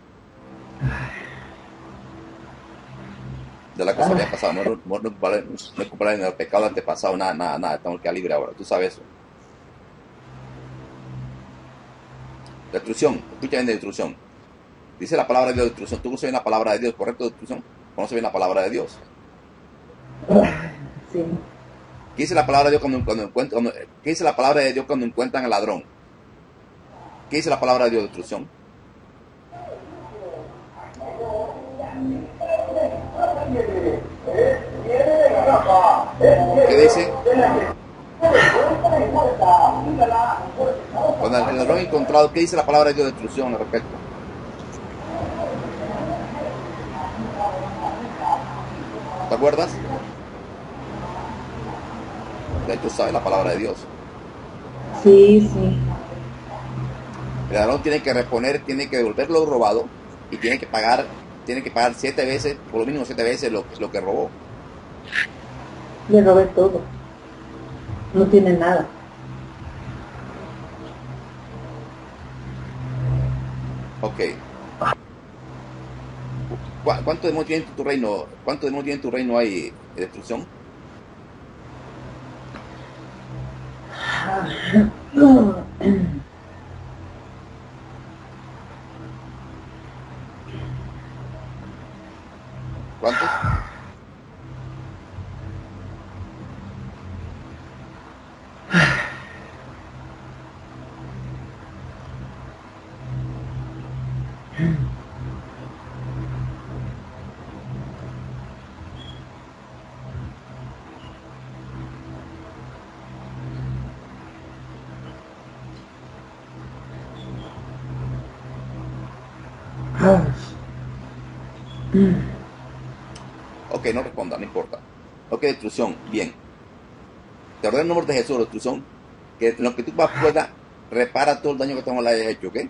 Speaker 2: De la cosa había pasado. No, no, no, no, es culpable- no es culpable ni del pecado antepasado, nada, nada, nada. Esta mujer queda libre ahora. Tú sabes eso. Destrucción. Escucha bien de destrucción. Dice la palabra de Dios, destrucción. Tú conoces bien la palabra de Dios, ¿correcto, destrucción? Conoces bien la palabra de Dios.
Speaker 1: Sí.
Speaker 2: ¿Qué dice la palabra de Dios cuando, cuando encuentran, cuando, ¿qué dice la palabra de Dios cuando encuentran al ladrón? ¿Qué dice la palabra de Dios, destrucción? ¿Qué dice? Cuando el ladrón encontrado, ¿qué dice la palabra de Dios, destrucción, al respecto? ¿Te acuerdas? De hecho, sabes la palabra de Dios.
Speaker 1: Sí, sí.
Speaker 2: El ladrón tiene que reponer, tiene que devolver lo robado y tiene que pagar, tiene que pagar siete veces, por lo mínimo siete veces lo, lo que robó.
Speaker 1: Le robé todo. No tiene nada.
Speaker 2: Ok. ¿Cu- ¿Cuánto demonios tiene en tu reino? ¿Cuánto demonios tiene en tu reino hay de destrucción? ¿Cuántos? Ok, no responda, no importa. Ok, destrucción, bien. Te ordeno en el nombre de Jesús, destrucción, que en lo que tú más puedas, repara todo el daño que tú le hayas hecho, ¿ok?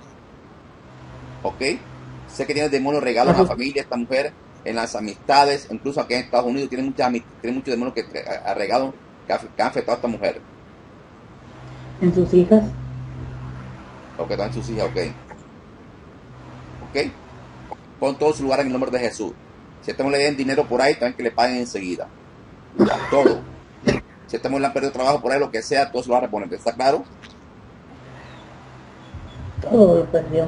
Speaker 2: ¿Ok? Sé que tienes demonios regalos en la familia, esta mujer, en las amistades, incluso aquí en Estados Unidos, tiene, muchas, ami- tiene muchos demonios que ha regado, que, ha- que han afectado a esta mujer.
Speaker 1: En sus hijas.
Speaker 2: O que están sus hijas, ¿ok? ¿Ok? Pon todo su lugar en el nombre de Jesús. Si a esta mujer le den dinero por ahí, también que le paguen enseguida. Todo. Si a esta mujer le han perdido trabajo por ahí, lo que sea, todo se lo va a reponer. ¿Está claro?
Speaker 1: Todo lo perdió.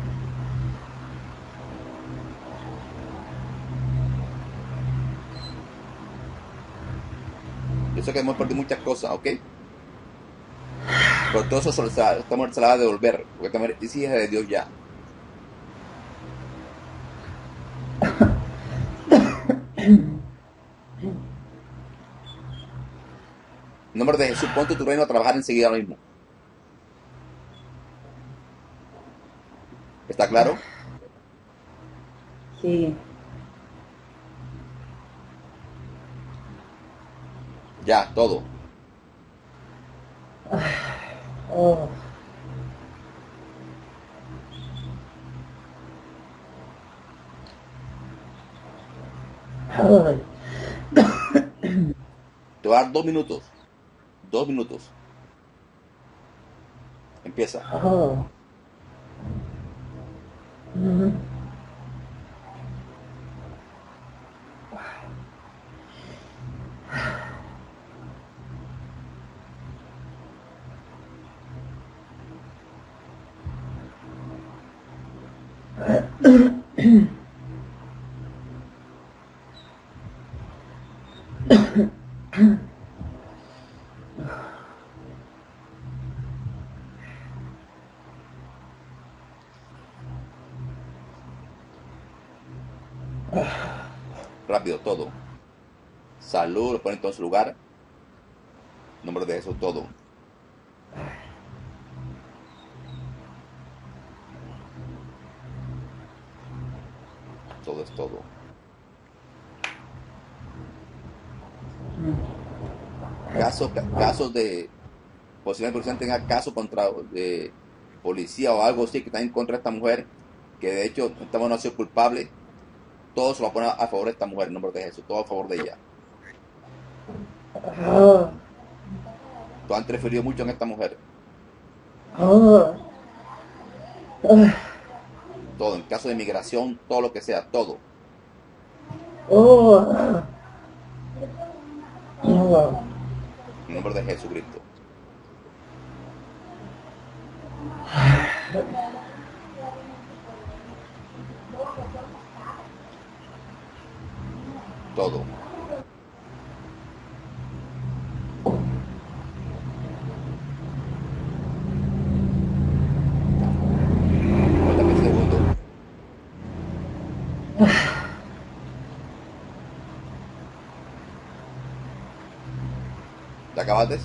Speaker 2: Yo sé que hemos perdido muchas cosas, ¿ok? Pero todo eso se lo- se- esta mujer se la va a devolver. Porque esta mujer es hija de Dios ya. En nombre de Jesús, ponte tu reino a trabajar enseguida ahora mismo. ¿Está claro?
Speaker 1: Sí.
Speaker 2: Ya, todo.
Speaker 1: Oh. Ay.
Speaker 2: Te voy a dar dos minutos. Dos minutos. Empieza.
Speaker 1: Oh. Mm.
Speaker 2: Rápido, todo. Salud, lo ponen todo en su lugar. Nombre de Jesús, todo. Todo es todo. Casos, ca- casos de posiblemente el policía tenga caso contra de policía o algo así que está en contra de esta mujer, que de hecho esta mujer no ha sido culpable, todo se lo va a poner a favor de esta mujer en nombre de Jesús, todo a favor de ella.
Speaker 1: Oh.
Speaker 2: Todos han interferido mucho en esta mujer,
Speaker 1: Oh. Ah.
Speaker 2: todo, en caso de inmigración, todo lo que sea, todo,
Speaker 1: Oh. Oh.
Speaker 2: en nombre de Jesucristo. Todo. Cuéntame un segundo. ¿Ya acabaste?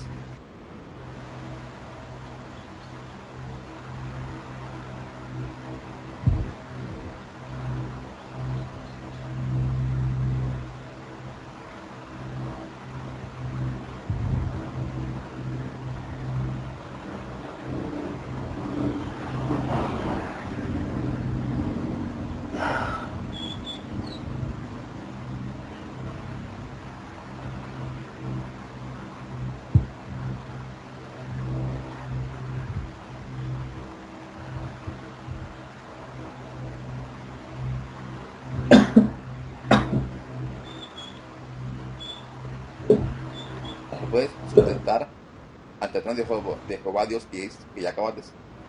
Speaker 2: ¿Te puedes sustentar ante el trono de Jehová, de Jehová Dios que, es, que ya acabaste?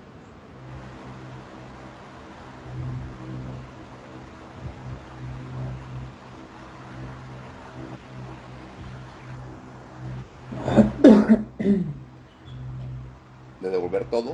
Speaker 2: De devolver todo.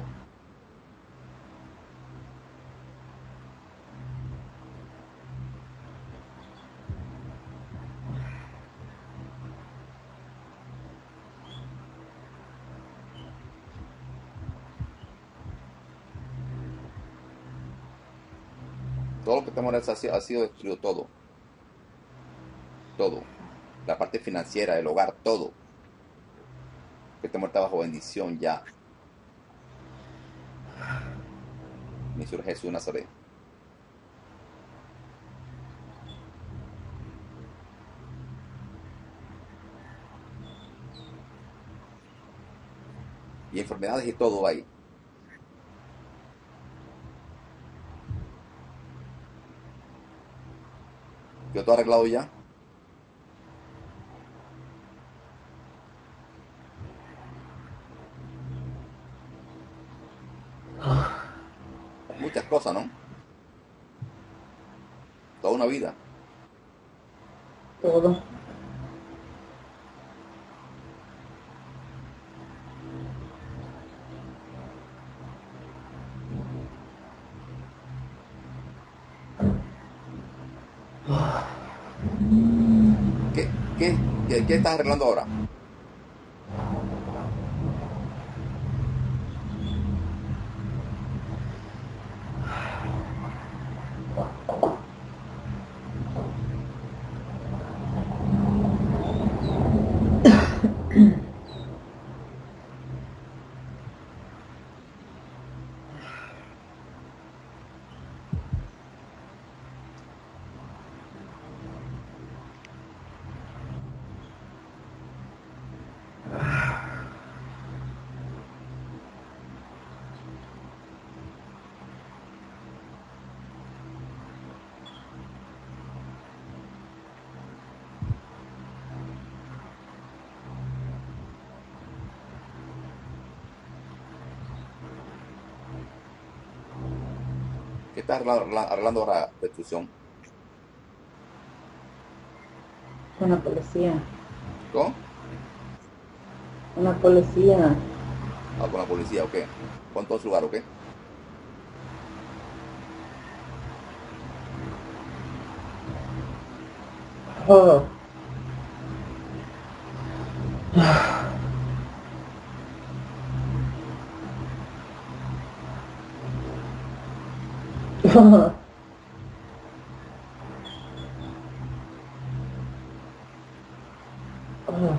Speaker 2: Todo lo que estamos ha sido, ha sido destruido, todo. Todo. La parte financiera, el hogar, todo. Que esta muerte bajo bendición ya. Mi Señor Jesús de Nazaret. Y enfermedades y todo ahí. Yo todo arreglado ya. Muchas cosas, ¿no? Toda una vida.
Speaker 1: Todo.
Speaker 2: ¿Qué, qué, qué, qué estás arreglando ahora? ¿Qué estás arreglando, arreglando ahora, destrucción?
Speaker 1: Con la policía.
Speaker 2: ¿Cómo?
Speaker 1: Con la policía.
Speaker 2: Ah, con la policía, ¿o qué? ¿Cuántos lugares, o qué?
Speaker 1: Oh. Oh.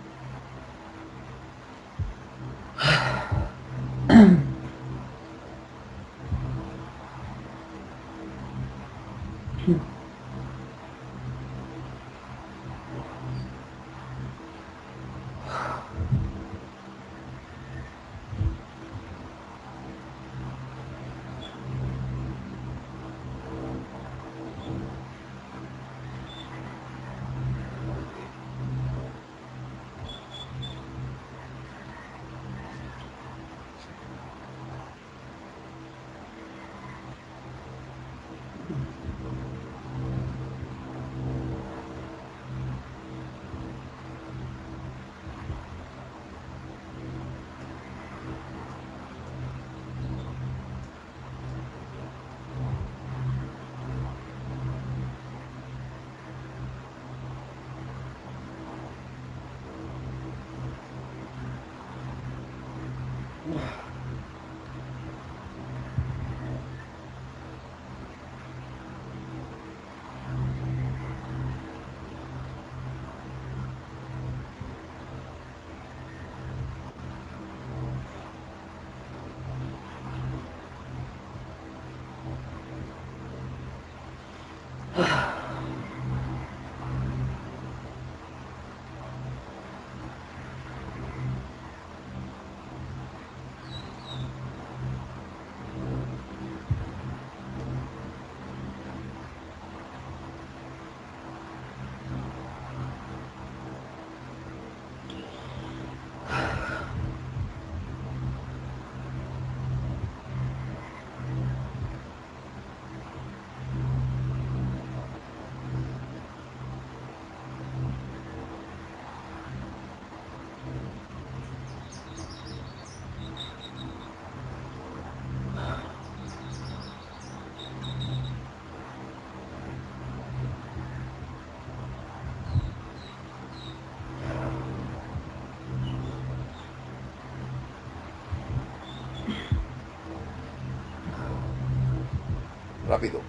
Speaker 2: Rápido.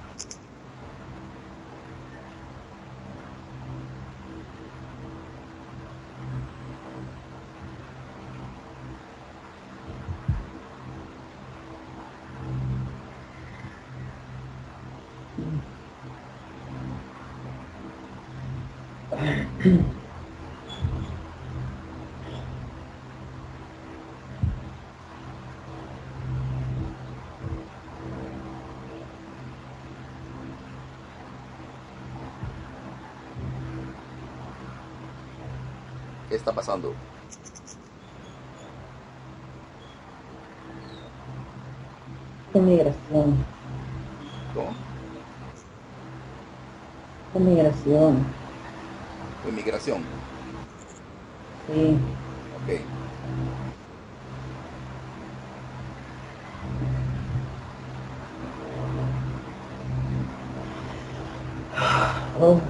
Speaker 2: ¿Qué está pasando?
Speaker 1: Inmigración.
Speaker 2: ¿Cómo?
Speaker 1: Inmigración.
Speaker 2: Inmigración.
Speaker 1: Sí.
Speaker 2: Ok.
Speaker 1: Oh.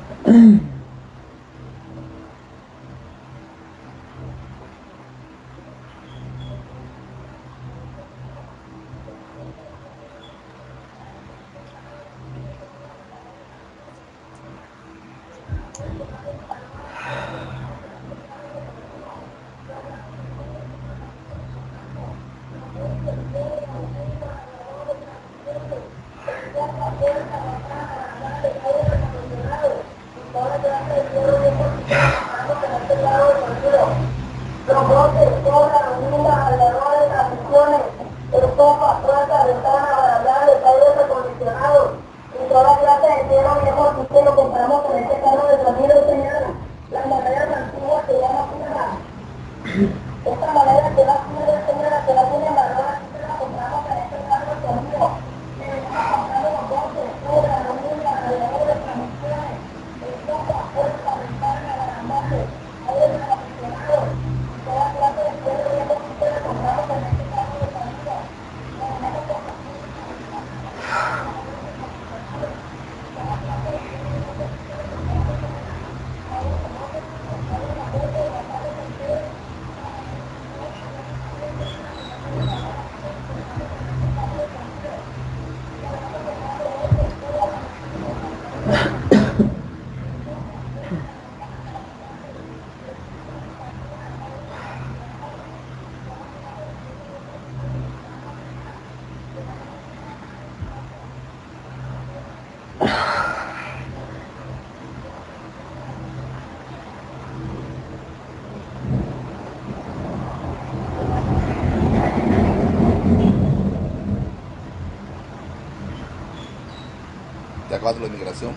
Speaker 2: ¿Ya acabaste la inmigración?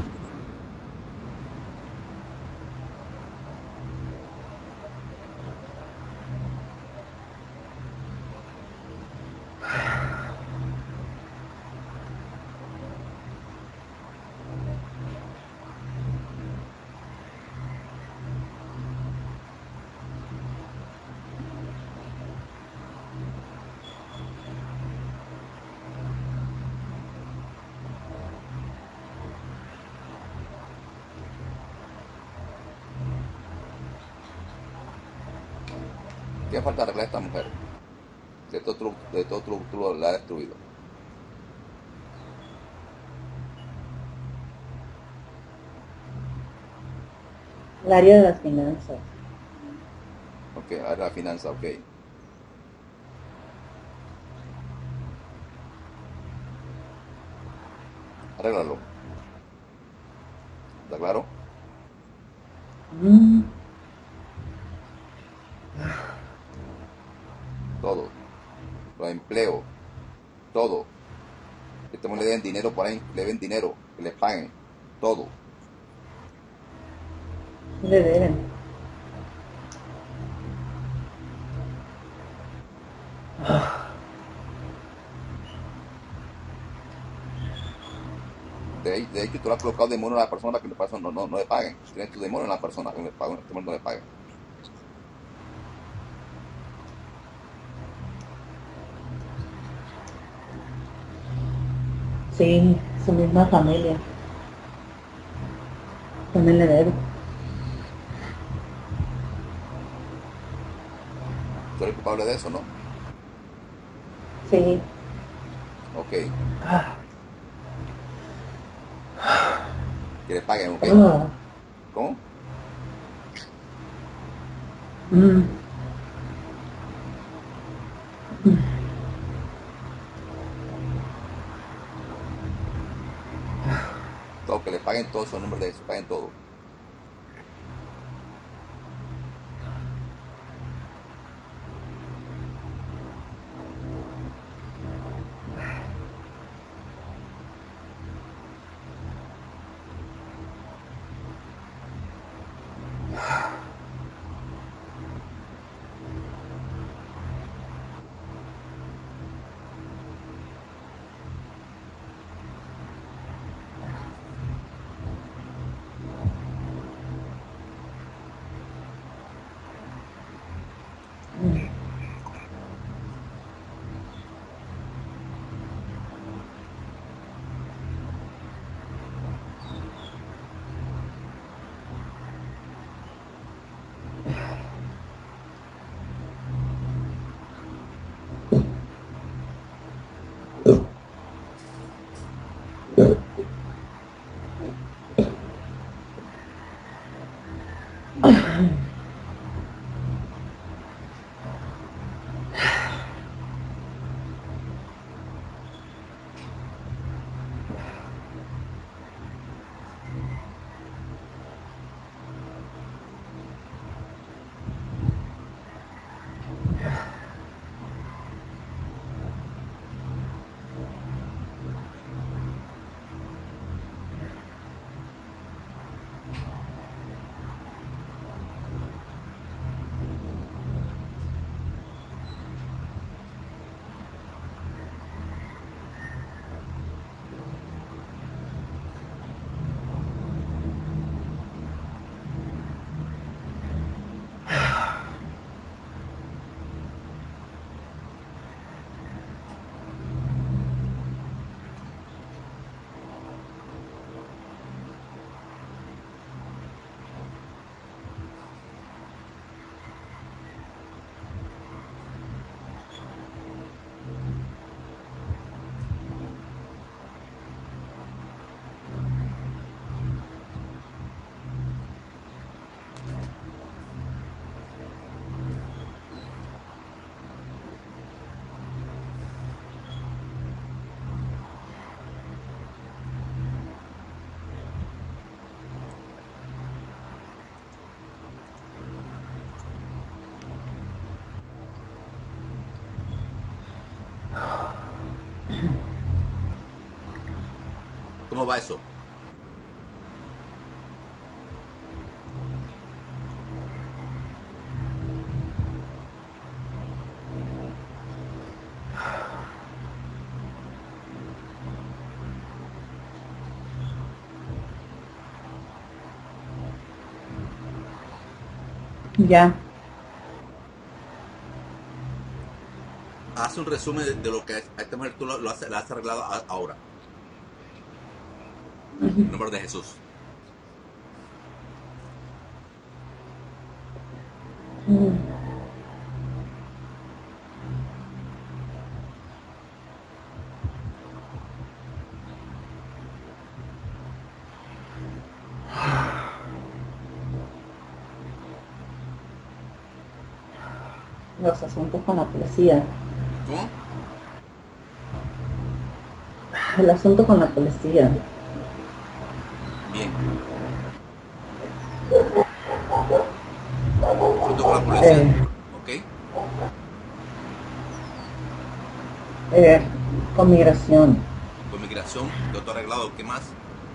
Speaker 2: ¿Qué falta arreglar a esta mujer? De todo tú, de todo tú, tú la has destruido.
Speaker 1: El área de las finanzas.
Speaker 2: Ok, ahora la finanza, ok. Arréglalo. ¿Está claro?
Speaker 1: Mm,
Speaker 2: Todo. Los empleos, todo. Que este le den dinero por ahí, le den dinero, que le paguen. Todo.
Speaker 1: sí le deben.
Speaker 2: De, de hecho, tú le has colocado demonio a la persona que le pasa, no, no, no le paguen. Tienes tu demonio en la persona que le paguen, este no le paguen.
Speaker 1: Sí, su misma familia. También le debe.
Speaker 2: Tú eres culpable de eso, ¿no?
Speaker 1: Sí.
Speaker 2: Ok.
Speaker 1: Ah,
Speaker 2: Que le paguen, ok.
Speaker 1: ah,
Speaker 2: ¿Cómo?
Speaker 1: mm,
Speaker 2: Todo, que le paguen todo su nombre de eso, paguen todo. ¿Cómo va eso?
Speaker 1: Ya.
Speaker 2: Haz un resumen de, de lo que a esta mujer tú lo, lo has, la has arreglado a- ahora. En el nombre de Jesús.
Speaker 1: Mm. Los asuntos con la policía.
Speaker 2: ¿Cómo?
Speaker 1: El asunto con la policía.
Speaker 2: Bien. Junto con la policía.
Speaker 1: Eh,
Speaker 2: ¿Ok?
Speaker 1: eh, con migración.
Speaker 2: Con migración, que otro arreglado, ¿qué más?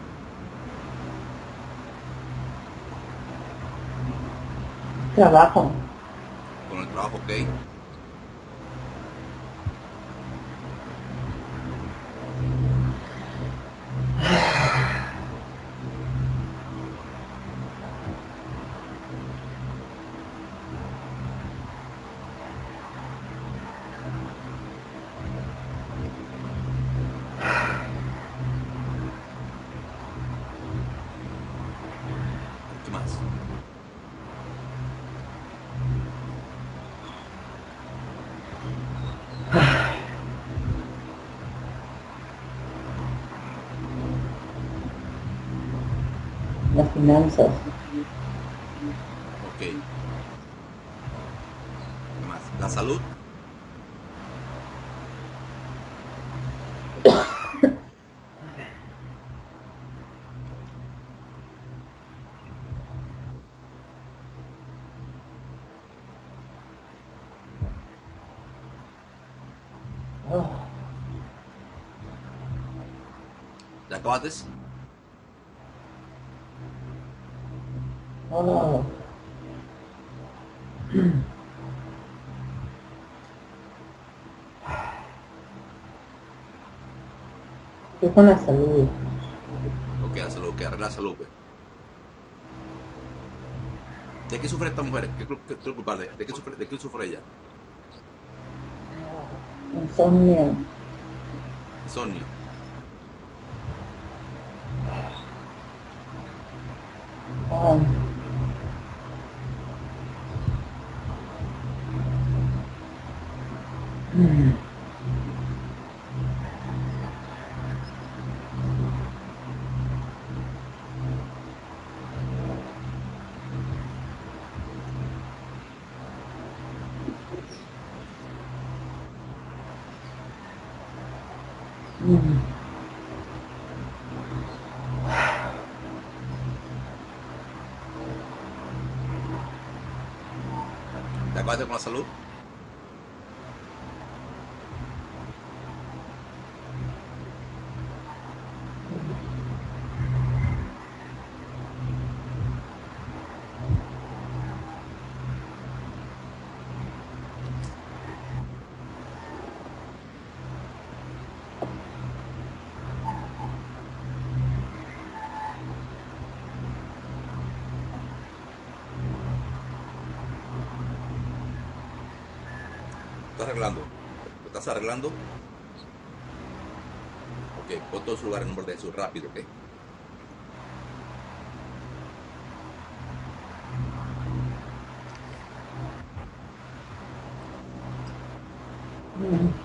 Speaker 1: Trabajo.
Speaker 2: Con el trabajo, ¿ok? ¿Qué más?
Speaker 1: Las finanzas.
Speaker 2: Ok. ¿Qué más? La salud.
Speaker 1: Oh,
Speaker 2: ¿Ya acabaste?
Speaker 1: oh. Estoy con la salud.
Speaker 2: Ok, la salud, que arregla la salud, pues. ¿De qué sufre esta mujer? ¿Qué, qué, qué culpable? ¿De qué sufre, de qué sufre ella?
Speaker 1: Insomnio.
Speaker 2: Insomnio.
Speaker 1: Oh. Mm. Mm.
Speaker 2: ¿Te acabaste con la salud? ¿Estás arreglando? ¿Lo estás arreglando? Ok, pon todo su lugar en nombre de Jesús, rápido, ok.
Speaker 1: Mm.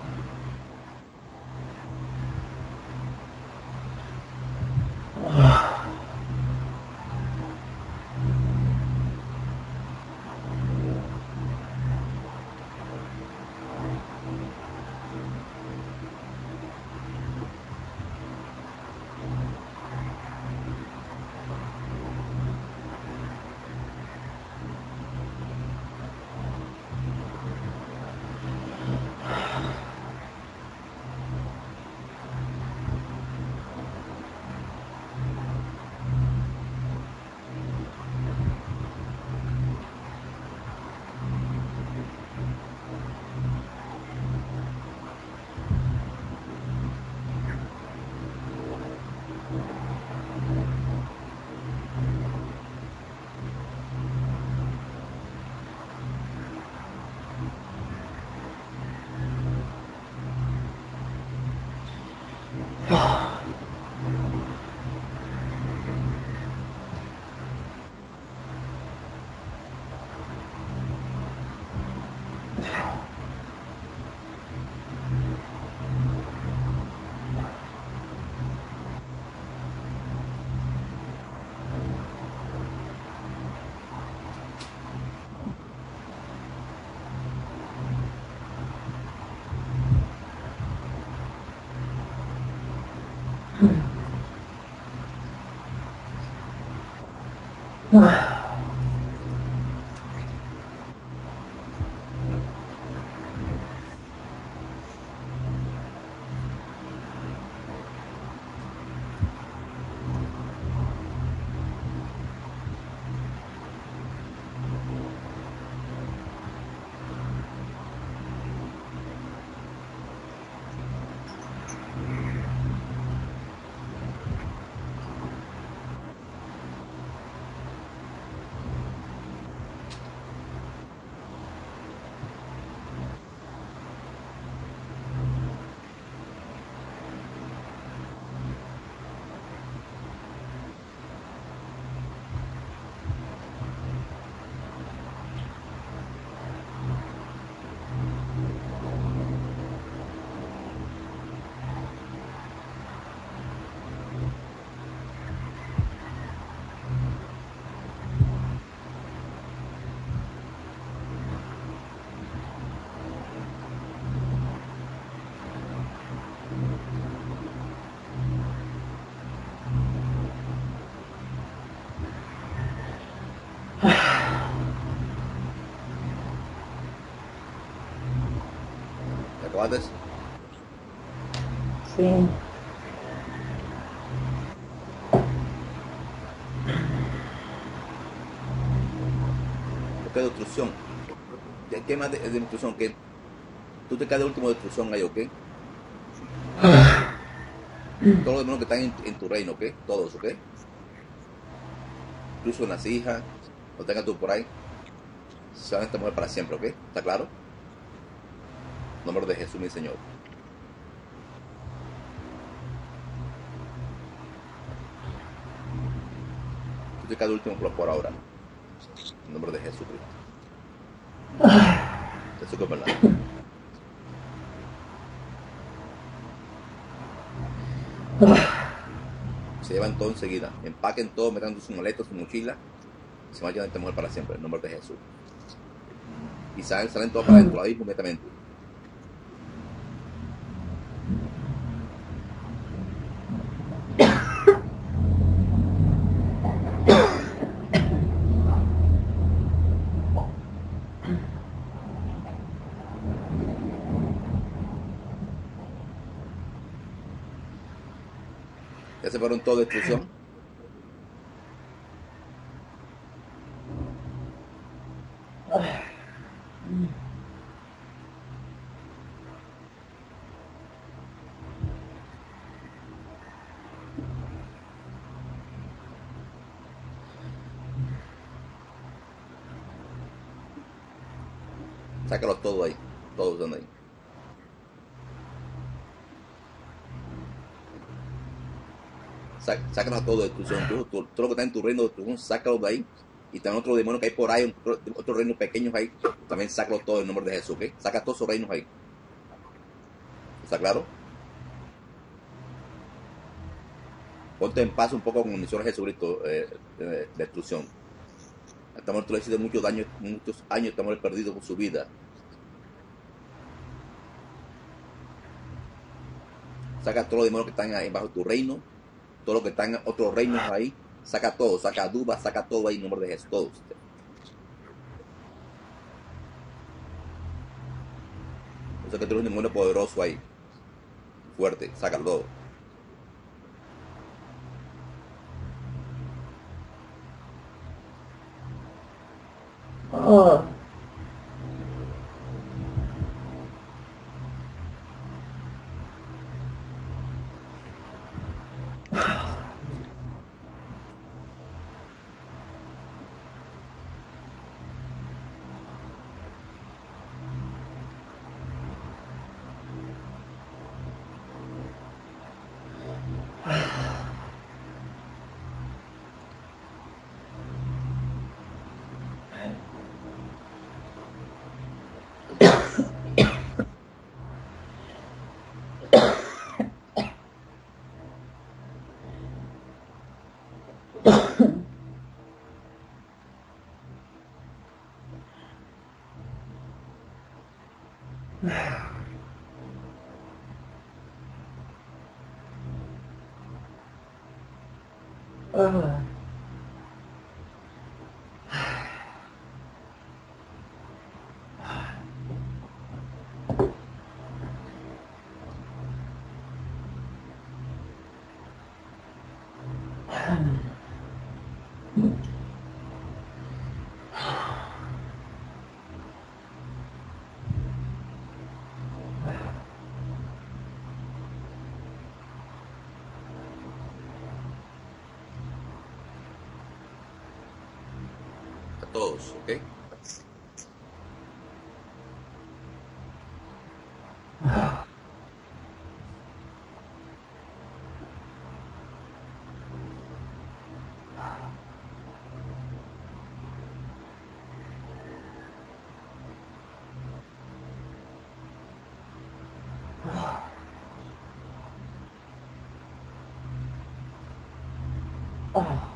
Speaker 2: ¿Te acabaste?
Speaker 1: Sí.
Speaker 2: ¿Qué de obstrucción? ¿Qué, qué más de, de obstrucción? ¿Qué? Tú te quedas de último de obstrucción ahí, ¿ok? Todos los demonios que están en, en tu reino, ¿ok? Todos, ¿ok? Incluso en las hijas, lo tengas tú por ahí, se van a esta mujer para siempre, ¿ok? ¿Está claro? En nombre de Jesús, mi Señor. Tú te quedas de último por, por ahora. En nombre de Jesucristo. Eso que es verdad. Se llevan todo enseguida. Empaquen todo, metan sus maletas, su mochila. Se vayan de esta mujer para siempre. En nombre de Jesús. Y salen, salen todos para adentro, ahí inmediatamente. Ya se fueron todos de destrucción. Sácalos todos ahí. Todos están ahí. Sá, sácalos a todos de destrucción. Tú, tú, todo lo que está en tu reino de destrucción, sácalos de ahí. Y también otro demonio que hay por ahí, otros otro reinos pequeños ahí, también sácalos todos en nombre de Jesús, ¿ok? Saca todos esos reinos ahí. ¿Está claro? Ponte en paz un poco con el Señor Jesucristo, eh, de destrucción. Esta mujer le ha sido muchos daños, muchos años, esta mujer perdido con su vida. Saca todos los demonios que están ahí bajo tu reino, todos los que están en otros reinos ahí, saca todo, saca Duba, saca todo ahí en nombre de Jesús, todos. Yo sé que tú eres un demonio poderoso ahí, fuerte, sácalo todo.
Speaker 1: Oh. Ah.
Speaker 2: A todos, ¿ok?
Speaker 1: Ah.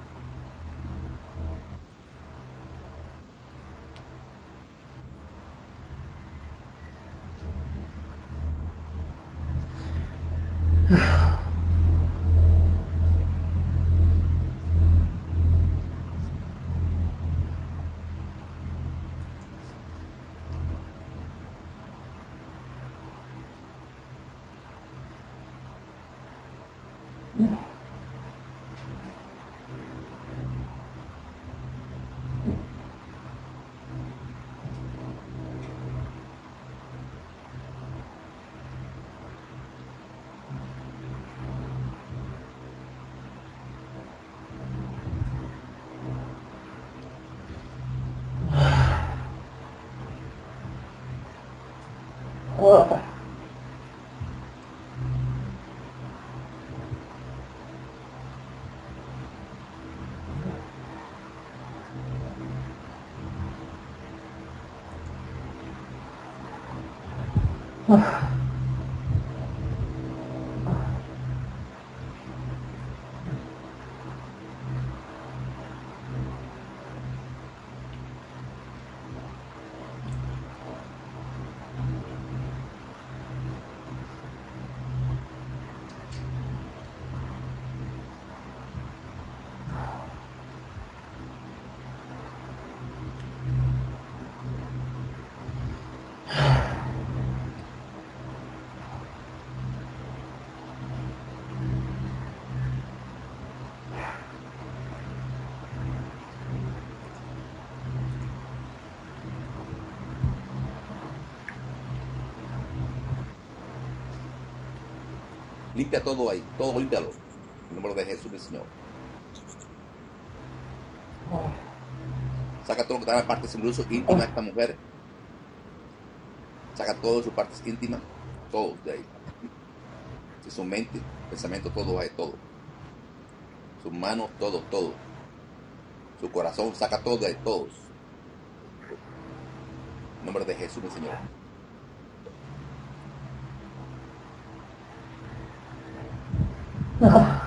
Speaker 1: Ah. Ah.
Speaker 2: Limpia todo ahí, todo límpialo. En el nombre de Jesús, mi Señor. Saca todo lo que está en la parte incluso íntima de esta mujer. Saca todo de sus partes íntimas, todo de ahí. De su mente, pensamiento, todo ahí, todo. Sus manos, todo, todo. Su corazón, saca todo de ahí, todos. En el nombre de Jesús, mi Señor.
Speaker 1: Ah.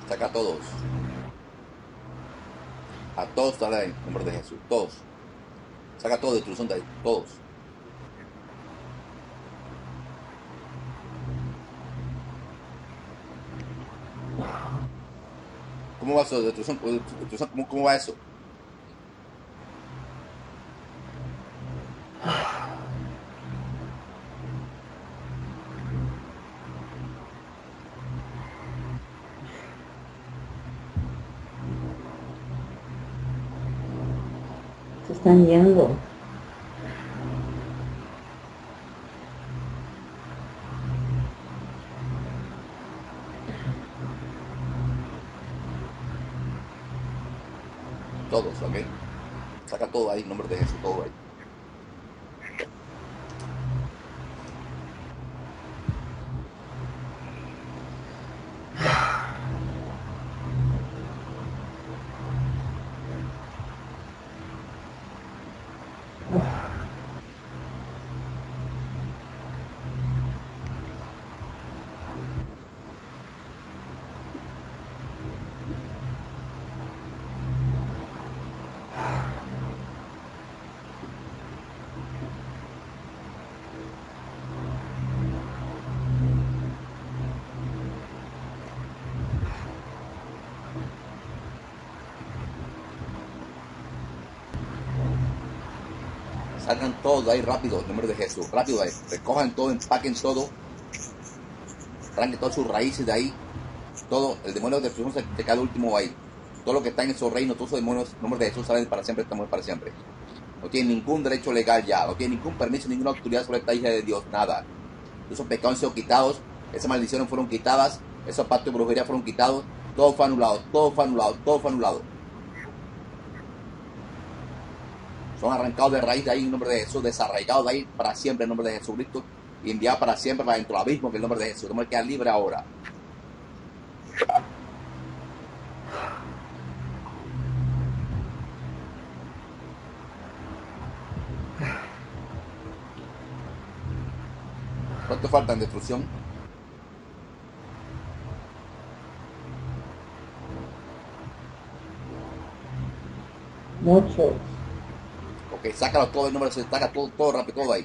Speaker 2: Saca a todos. A todos sale en nombre de Jesús. Todos. Saca a todos, destrucción de ahí. Todos. ¿Cómo va eso? Destrucción, destrucción, ¿cómo, ¿Cómo va eso?
Speaker 1: Se están yendo.
Speaker 2: Todos, ¿ok? Saca todo ahí, en nombre de Jesús, todo ahí. Salgan todos ahí rápido, en nombre de Jesús. Rápido ahí. Recojan todo, empaquen todo. Arranquen todas sus raíces de ahí. Todo, el demonio de destrucción se, se cae el último ahí. Todo lo que está en esos reinos, todos esos demonios, en nombre de Jesús salen para siempre, estamos para siempre. No tienen ningún derecho legal ya, no tienen ningún permiso, ninguna autoridad sobre esta hija de Dios, nada. Esos pecados han sido quitados, esas maldiciones fueron quitadas, esos pactos de brujería fueron quitados, todo fue anulado, todo fue anulado, todo fue anulado. Son arrancados de raíz de ahí en nombre de Jesús, desarraigados de ahí para siempre en nombre de Jesucristo y enviados para siempre para dentro del abismo que es el nombre de Jesús. Tenemos que quedar libre ahora. ¿Cuánto falta en destrucción?
Speaker 1: Muchos.
Speaker 2: Ok, sácalo todo el nombre de Jesús, saca todo, todo rápido, todo ahí.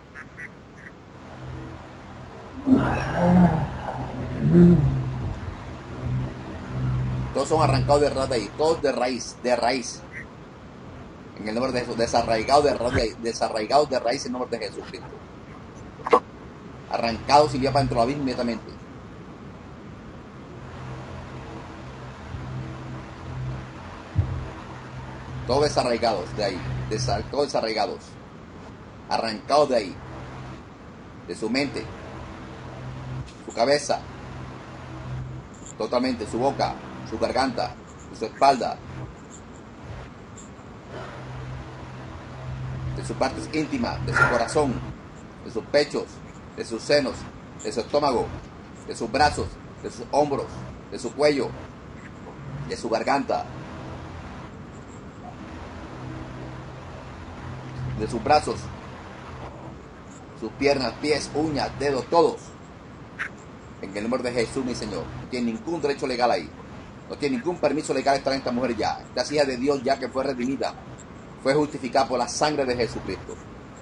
Speaker 2: Todos son arrancados de raíz de ahí, todos de raíz, de raíz. En el nombre de Jesús, desarraigados de raíz, desarraigados de raíz en el nombre de Jesucristo. Arrancados y ya para dentro de la vida inmediatamente. Todos desarraigados de ahí, desar, todos desarraigados. Arrancados de ahí. De su mente. Su cabeza. Totalmente, su boca, su garganta, su espalda. De sus partes íntimas, de su corazón, de sus pechos, de sus senos, de su estómago, de sus brazos, de sus hombros, de su cuello, de su garganta, de sus brazos, sus piernas, pies, uñas, dedos, todos. En el nombre de Jesús, mi Señor. No tiene ningún derecho legal ahí. No tiene ningún permiso legal estar en esta mujer ya. Esta hija de Dios ya que fue redimida. Fue justificada por la sangre de Jesucristo.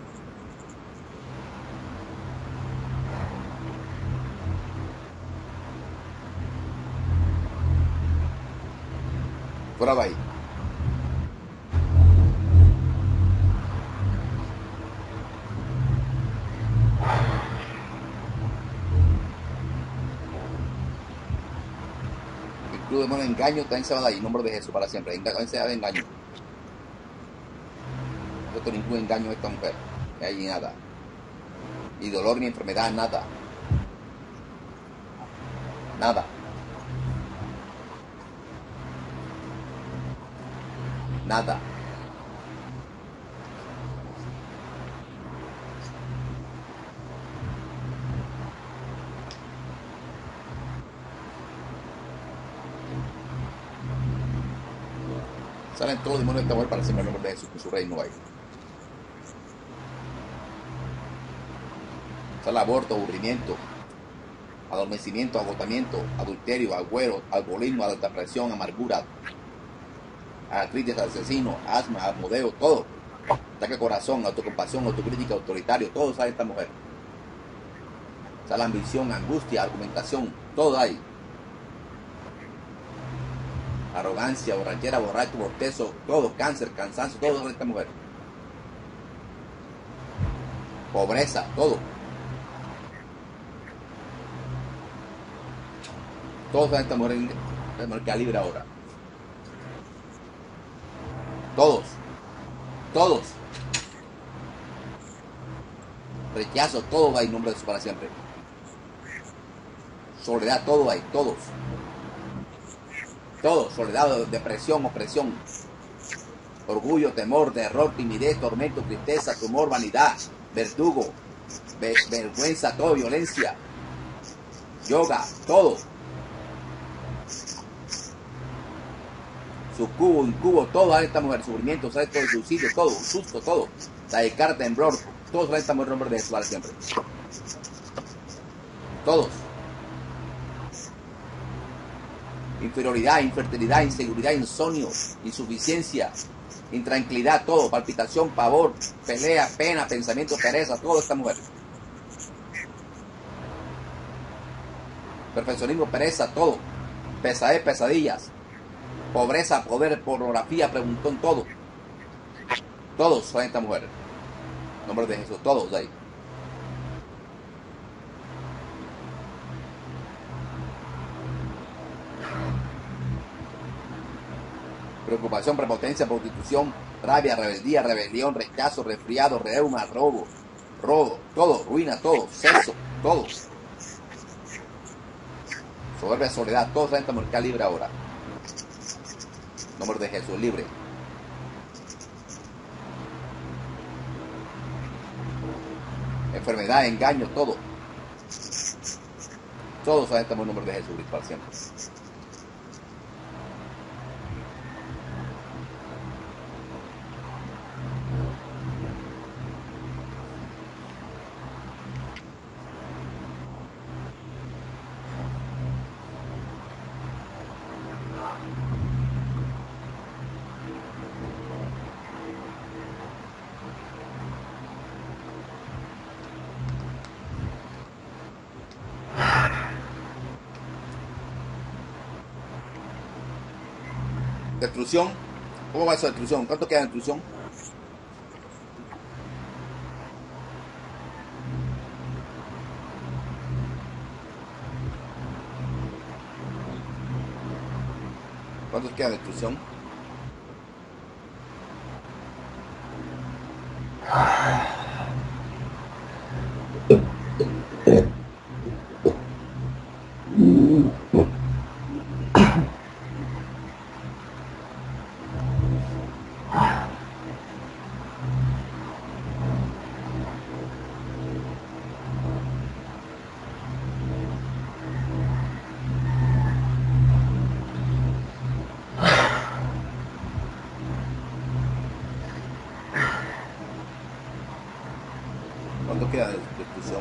Speaker 2: Fuera de ahí. Tu demonio de engaño también se va de ahí, en nombre de Jesús para siempre. También se va de engaño. No tengo ningún engaño en esta mujer. No hay nada. Ni dolor ni enfermedad, nada. Nada. Nada. Salen todos los demonios de esta mujer para siempre en nombre de Jesús, que su reino hay. Sale aborto, aburrimiento, adormecimiento, agotamiento, adulterio, agüero, alcoholismo, alta presión, amargura, artritis, asesino, asma, asmodeo, todo. Ataque al corazón, autocompasión, autocrítica, autoritario, todo sale esta mujer. O sea, la ambición, angustia, argumentación, todo hay. Arrogancia, borrachera, borracho, bortezo, todo, cáncer, cansancio, todo sale esta mujer. Pobreza, todo. Todo sale esta mujer, esta mujer que da libre ahora. Todos. Todos. Rechazo, todo hay en nombre de Jesús para siempre. Soledad, todo hay, todos. Todo, soledad, depresión, opresión. Orgullo, temor, terror, timidez, tormento, tristeza, tumor, vanidad, verdugo, ve vergüenza, todo, violencia. Yoga, todo. Sucubo, incubo, todo sale esta mujer. Sufrimiento, sale todo, suicidio, todo, susto, todo. Taquicardia, temblor, todo sale esta mujer en nombre de Jesús para siempre. Todos. Inferioridad, infertilidad, inseguridad, insomnio, insuficiencia, intranquilidad, todo, palpitación, pavor, pelea, pena, pensamiento, pereza, todo esta mujer. Perfeccionismo, pereza, todo. Pesadez, pesadillas. Pobreza, poder, pornografía, preguntón, todo. Todos son esta mujer. En nombre de Jesús, todos de ahí. Preocupación, prepotencia, prostitución, rabia, rebeldía, rebelión, rechazo, resfriado, reuma, robo, robo, todo, ruina, todo, sexo, todo. Soberbia, soledad, todo esta mujer que libre ahora. Nombre de Jesús, libre. Enfermedad, engaño, todo. Todos estamos en nombre de Jesús para siempre. Destrucción. ¿Cómo va esa destrucción? ¿Cuánto queda de destrucción? ¿Cuánto queda de destrucción? ¿Cuánto queda de destrucción?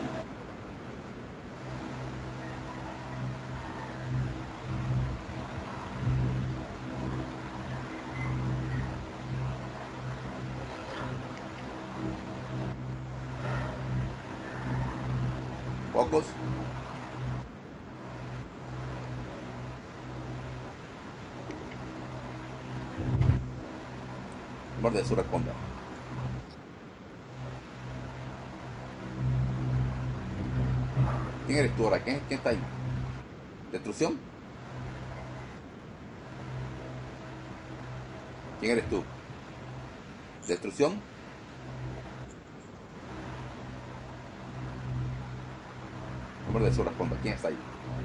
Speaker 2: ¿Pocos? Por de su responda. ¿Quién eres tú ahora? ¿Quién, quién está ahí? ¿Destrucción? ¿Quién eres tú? ¿Destrucción? Nombre de Jesús responde. ¿Quién está ahí?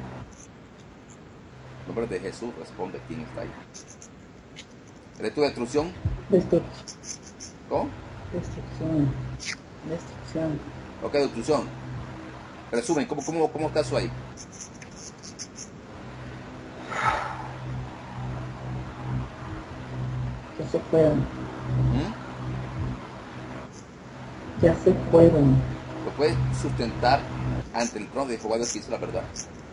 Speaker 2: Nombre de Jesús responde. ¿Quién está ahí? ¿Eres tú destrucción?
Speaker 1: Destrucción.
Speaker 2: ¿Cómo?
Speaker 1: Destrucción. Destrucción.
Speaker 2: Ok, destrucción. Resumen, ¿cómo, cómo, cómo está eso ahí?
Speaker 1: Ya se fueron.
Speaker 2: ¿Mm?
Speaker 1: Ya se fueron.
Speaker 2: Lo puedes sustentar ante el trono de Jehová Dios que hizo la verdad.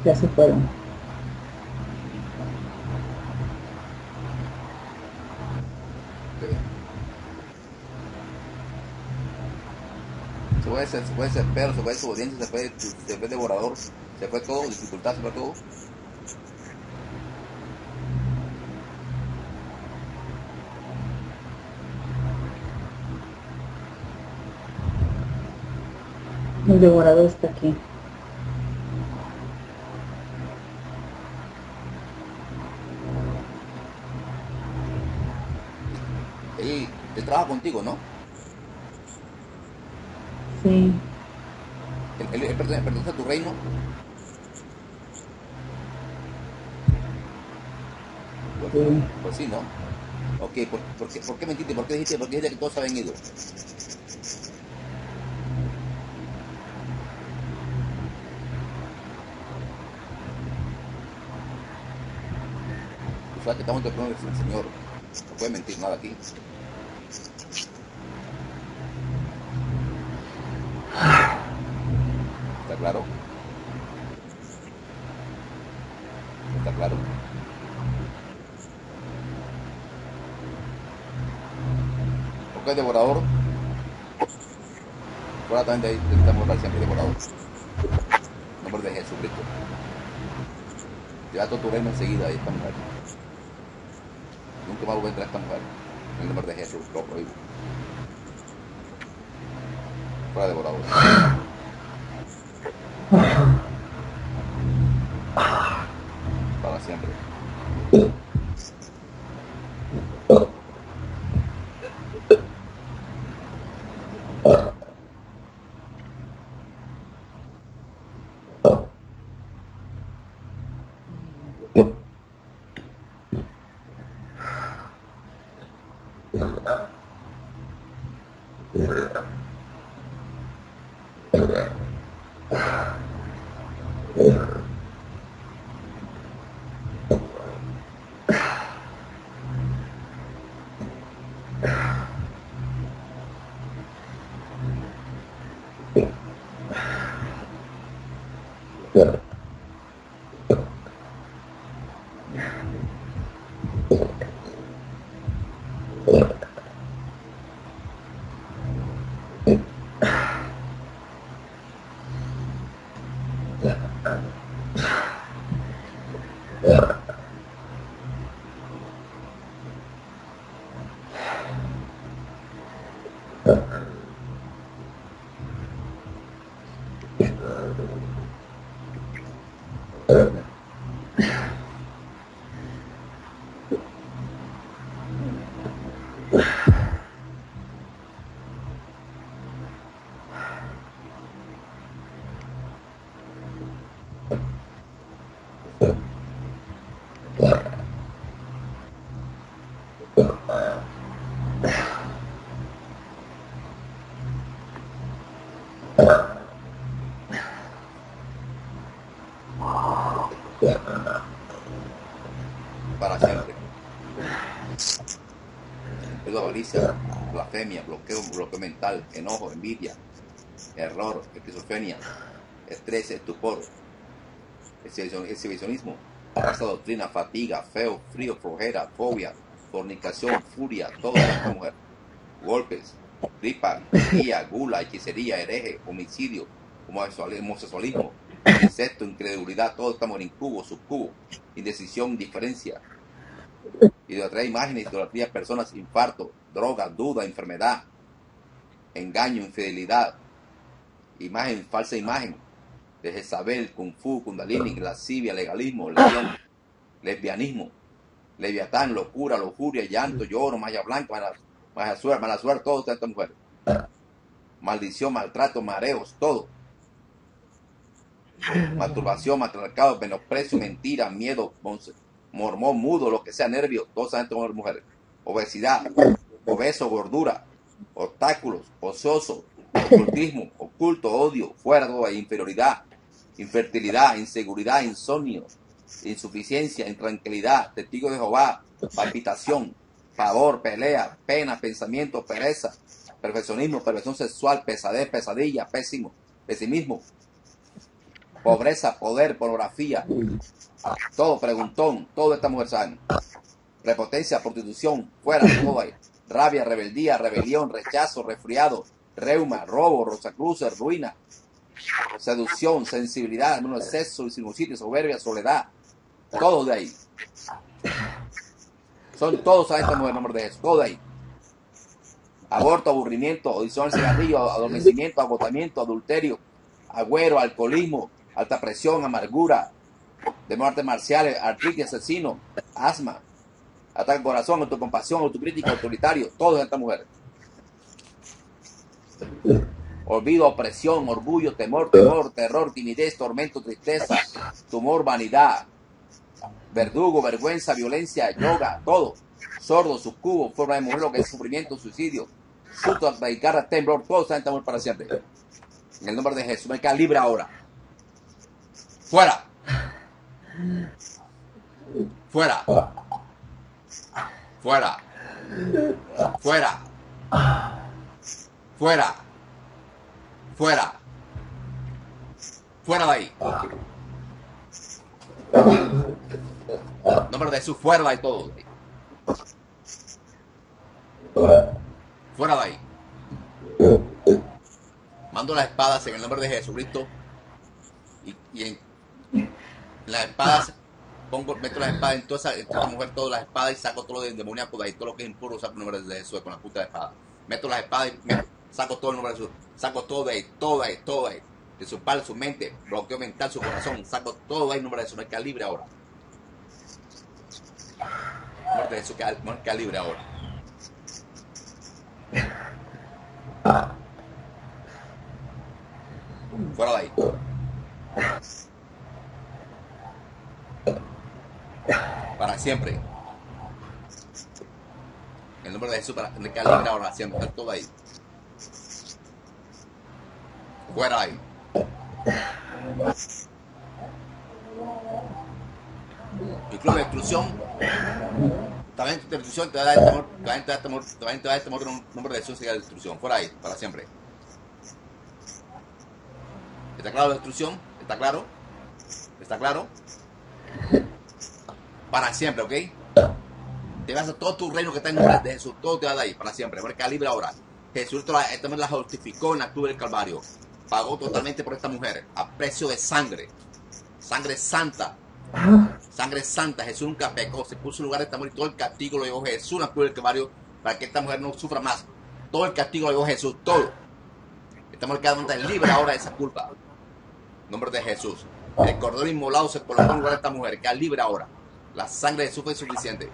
Speaker 1: ya se fueron.
Speaker 2: Se puede ser, se puede ser perro, se puede ser obediente, se puede, se puede devorador, se puede todo, dificultad, se puede todo.
Speaker 1: El devorador está aquí.
Speaker 2: Él, él trabaja contigo, ¿no?
Speaker 1: Sí.
Speaker 2: Él, él, él pertenece, pertenece a tu reino. Pues,
Speaker 1: Sí.
Speaker 2: pues sí, ¿no? Ok, ¿por, por, qué, ¿por qué mentiste? ¿Por qué dijiste, por qué dijiste que todos habían ido? Tú sabes que estamos en el trono del Señor. No puede mentir nada aquí. ¿Está claro? ¿Está claro? ¿Por qué devorador? Fuera también de ahí, intentamos dar siempre devorador. En nombre de Jesucristo. Lleva todo tu reino enseguida ahí esta mujer. Nunca más voy a entrar a esta mujer. En el nombre de Jesús, lo prohíbo. Fuera devorador. Para siempre. Para siempre. Es la avaricia, blasfemia, bloqueo, bloqueo mental, enojo, envidia, error, esquizofrenia, estrés, estupor, exhibicionismo, falsa doctrina, fatiga, feo, frío, flojera, fobia, fornicación, furia, todo en esta mujer. Golpes, gripa, guía, gula, hechicería, hereje, homicidio, homosexualismo, incesto, incredulidad, todo estamos en incubo, subcubo, indecisión, indiferencia, idolatría, imágenes, idolatría, personas, infarto, droga, duda, enfermedad, engaño, infidelidad, imagen, falsa imagen, de Jezabel, Kung Fu, Kundalini, lascivia, legalismo, legión, lesbianismo, leviatán, locura, lujuria, llanto, lloro, malla blanca, mala, mala suerte, mala suerte, todo está esta mujer. Maldición, maltrato, mareos, todo. Masturbación, matriarcado, menosprecio, mentira, miedo, mormón, mudo, lo que sea, nervios, todo está esta mujer. Obesidad, obeso, gordura, obstáculos, ocioso, ocultismo, oculto, odio, fuerza, inferioridad, infertilidad, inseguridad, insomnio, insuficiencia, intranquilidad, testigo de Jehová, palpitación, pavor, pelea, pena, pensamiento, pereza, perfeccionismo, perversión sexual, pesadez, pesadilla, pésimo, pesimismo, pobreza, poder, pornografía, todo, preguntón, todo esta mujer sana. Prepotencia, prostitución, fuera, todo ahí. Rabia, rebeldía, rebelión, rechazo, resfriado, reuma, robo, rosacruces, ruina, seducción, sensibilidad, menos exceso, sinusitis, soberbia, soledad, todo de ahí. Son todos a esta mujer, en nombre de Jesús, todo de ahí. Aborto, aburrimiento, adicción al cigarrillo, adormecimiento, agotamiento, adulterio, agüero, alcoholismo, alta presión, amargura, de muertes marciales, artritis, asesino, asma, ataque al corazón, autocompasión, autocrítica, autoritario, todo de esta mujer. Olvido, opresión, orgullo, temor, temor, terror, timidez, tormento, tristeza, tumor, vanidad, verdugo, vergüenza, violencia, yoga, todo. Sordo, sucubo, forma de mujer, lo que es sufrimiento, suicidio, susto, radicar, temblor, todo está en temor para siempre. En el nombre de Jesús, me queda libre ahora. Fuera. Fuera. Fuera. Fuera. Fuera. Fuera. Fuera de ahí. Nombre de Jesús, fuera de ahí todo. Fuera de ahí. Mando las espadas en el nombre de Jesucristo. Y, y en las espadas, pongo, meto las espadas en toda esa, en toda esa mujer, todas las espadas y saco todo lo de demoníaco de ahí, todo lo que es impuro, saco el nombre de Jesús con la puta de espada. Meto las espadas y meto, saco todo el nombre de Jesús. Saco todo de ahí, todo de ahí, todo de ahí. De su palo, su mente, bloqueo mental, su corazón. Saco todo de ahí en nombre de Jesús. Me queda libre ahora. Muerte de Jesús, me queda libre ahora. Fuera de ahí. Para siempre. En el nombre de Jesús, para me queda libre ahora, siempre. Está todo ahí. Fuera de ahí. Y club de destrucción. También tu destrucción te va a dar el temor, también te va a dar temor, también te va a dar temor en nombre de Jesús sería la destrucción. Fuera ahí, para siempre. ¿Está claro la destrucción? ¿Está claro? ¿Está claro? Para siempre, ¿ok? Te vas a todo tu reino que está en nombre de Jesús, todo te va a dar ahí, para siempre. Porque queda libre ahora. Jesús también la justificó en la cruz del Calvario. Pagó totalmente por esta mujer, a precio de sangre. Sangre santa. Sangre santa. Jesús nunca pecó, se puso en lugar de esta mujer y todo el castigo lo llevó Jesús en la cruz del Calvario para que esta mujer no sufra más. Todo el castigo lo llevó Jesús, todo. Esta mujer queda libre ahora de esa culpa. En nombre de Jesús. El cordero inmolado se colocó en lugar de esta mujer, queda libre ahora. La sangre de Jesús fue suficiente.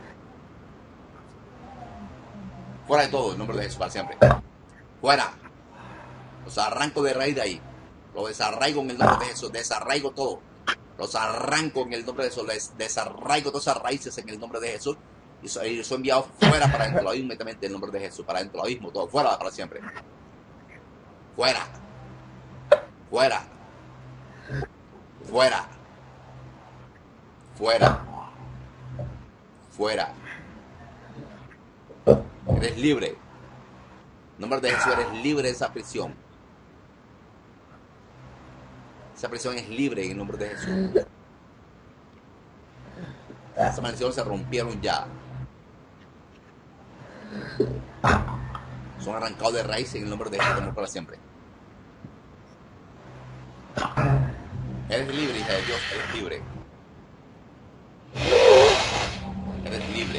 Speaker 2: Fuera de todo, en nombre de Jesús para siempre. Fuera. Los arranco de raíz de ahí. Los desarraigo en el nombre de Jesús. Desarraigo todo. Los arranco en el nombre de Jesús. Les desarraigo todas esas raíces en el nombre de Jesús. Y soy, soy enviado fuera para dentro del abismo, inmediatamente en el nombre de Jesús. Para dentro del abismo, todo. Fuera para siempre. Fuera. Fuera. Fuera. Fuera. Fuera. Eres libre. En nombre de Jesús eres libre de esa prisión. Esa prisión es libre en el nombre de Jesús. Esas maldiciones se rompieron ya. Son arrancados de raíz en el nombre de Jesús para siempre. Eres libre, hija de Dios, eres libre. Eres libre.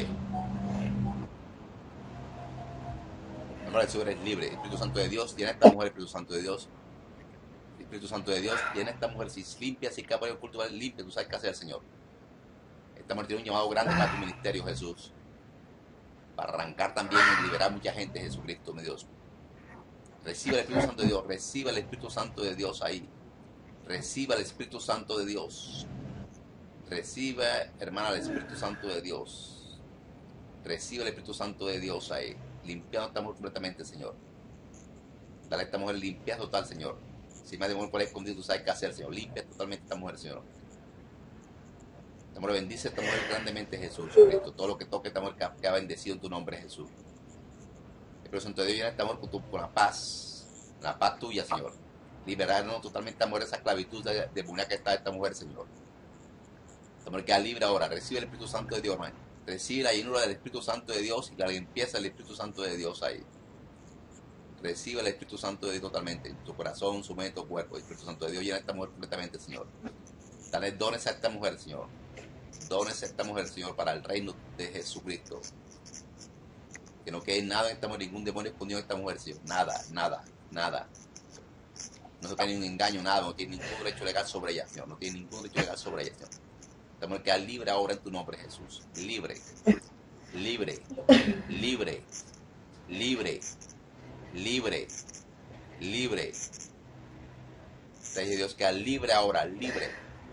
Speaker 2: En nombre de Jesús eres libre. Espíritu Santo de Dios, llena esta mujer, Espíritu Santo de Dios. Espíritu Santo de Dios, llena esta mujer, si es limpia, si es capaz de ocultar, limpia, tú sabes qué hacer, Señor. Esta mujer tiene un llamado grande para tu ministerio, Jesús. Para arrancar también y liberar mucha gente, Jesucristo, mi Dios. Reciba el Espíritu Santo de Dios, reciba el Espíritu Santo de Dios ahí. Reciba el Espíritu Santo de Dios. Reciba, hermana, el Espíritu Santo de Dios. Reciba el Espíritu Santo de Dios ahí. Limpiando a esta mujer completamente, Señor. Dale a esta mujer limpia total, Señor. Si me demuestro por ahí escondido, tú sabes qué hacer, Señor. Limpia totalmente a esta mujer, Señor. Esta mujer bendice a esta mujer grandemente, Jesús. Cristo. Todo lo que toque esta mujer que ha bendecido en tu nombre, Jesús. El Espíritu Santo de Dios llena esta mujer con, tu, con la paz. La paz tuya, Señor. Liberarnos totalmente, amor, de esa esclavitud de, de mujer que está esta mujer, Señor. Esta mujer queda libre ahora. Recibe el Espíritu Santo de Dios, hermano. Recibe la llenura del Espíritu Santo de Dios y la limpieza del Espíritu Santo de Dios ahí. Recibe el Espíritu Santo de Dios totalmente. En tu corazón, su mente, tu cuerpo. El Espíritu Santo de Dios llena a esta mujer completamente, Señor. Dale dones a esta mujer, Señor. Dones a esta mujer, Señor, para el reino de Jesucristo. Que no quede nada en esta mujer, ningún demonio escondido en esta mujer, Señor. Nada, nada, nada. No se cae ningún engaño, nada. No tiene ningún derecho legal sobre ella, Señor. No tiene ningún derecho legal sobre ella, Señor. Esta mujer queda libre ahora en tu nombre, Jesús. Libre, libre, libre, libre, libre, libre. Te dice Dios, queda libre ahora, libre.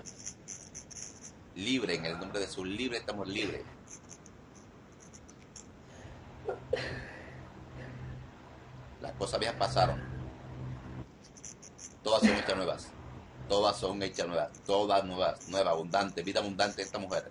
Speaker 2: Libre, en el nombre de Jesús, libre, estamos libres. Las cosas viejas pasaron. Todas son hechas nuevas. Todas son hechas nuevas. Todas nuevas, nuevas, abundantes. Vida abundante de esta mujer.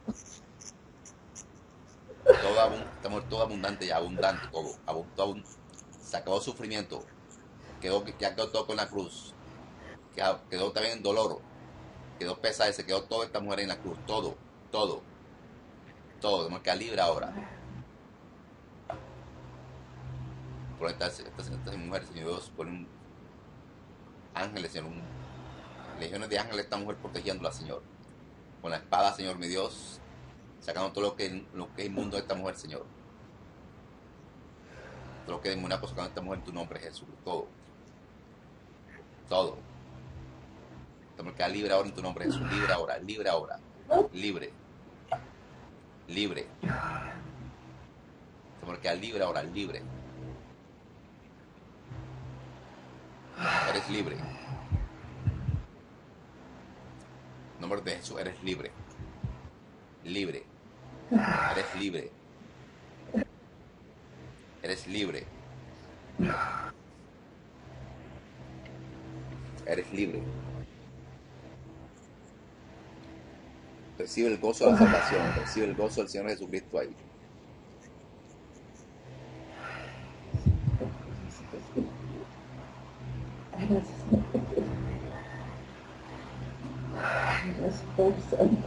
Speaker 2: Toda, esta mujer toda abundante ya, abundante, todo. Abund, se acabó el sufrimiento. Quedó, ya quedó todo con la cruz. Quedó, quedó también en dolor. Quedó pesada y se quedó toda esta mujer en la cruz. Todo, todo. Todo. Tenemos que quedar libre ahora. Por esta, esta, esta mujer, Señor Dios, por un ángeles, Señor, un, legiones de ángeles, esta mujer protegiéndola, Señor. Con la espada, Señor, mi Dios, sacando todo lo que, lo que es inmundo de esta mujer, Señor. Todo lo que es demoníaco, sacando esta mujer en tu nombre, Jesús. Todo. Todo. Tenemos que quedar libre ahora en tu nombre, Jesús. Libre ahora, libre ahora. Libre. Libre. Tenemos que quedar libre ahora, libre. Eres libre. En nombre de Jesús, eres libre. Libre. Eres libre. Eres libre. Eres libre. Recibe el gozo de la salvación. Recibe el gozo del Señor Jesucristo ahí.
Speaker 1: Gracias, Padre Santo.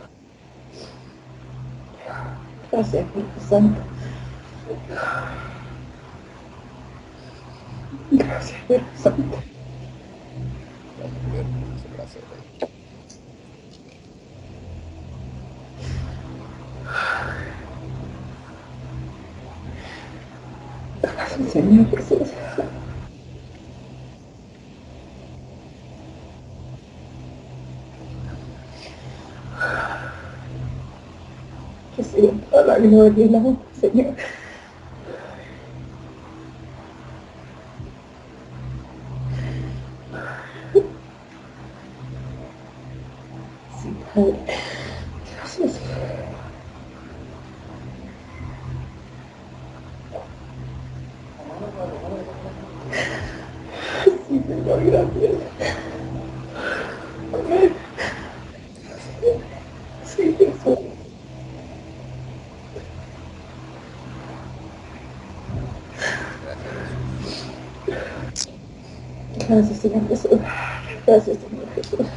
Speaker 1: Gracias, Espíritu Santo. Gracias, Espíritu Santo.
Speaker 2: Gracias,
Speaker 1: Gracias, Señor Jesús. Recibe toda la gloria y la honra, Señor. Sí, Padre. Gracias. Sí, Señor, gracias. Amén. Sí, Jesús. Gracias, Señor Jesús. Gracias, Señor Jesús.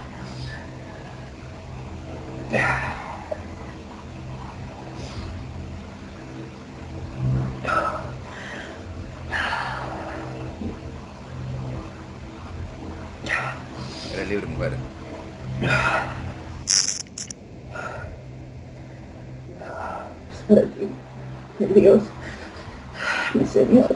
Speaker 2: Eres libre, mujer.
Speaker 1: Para ti, mi Dios, mi Señor.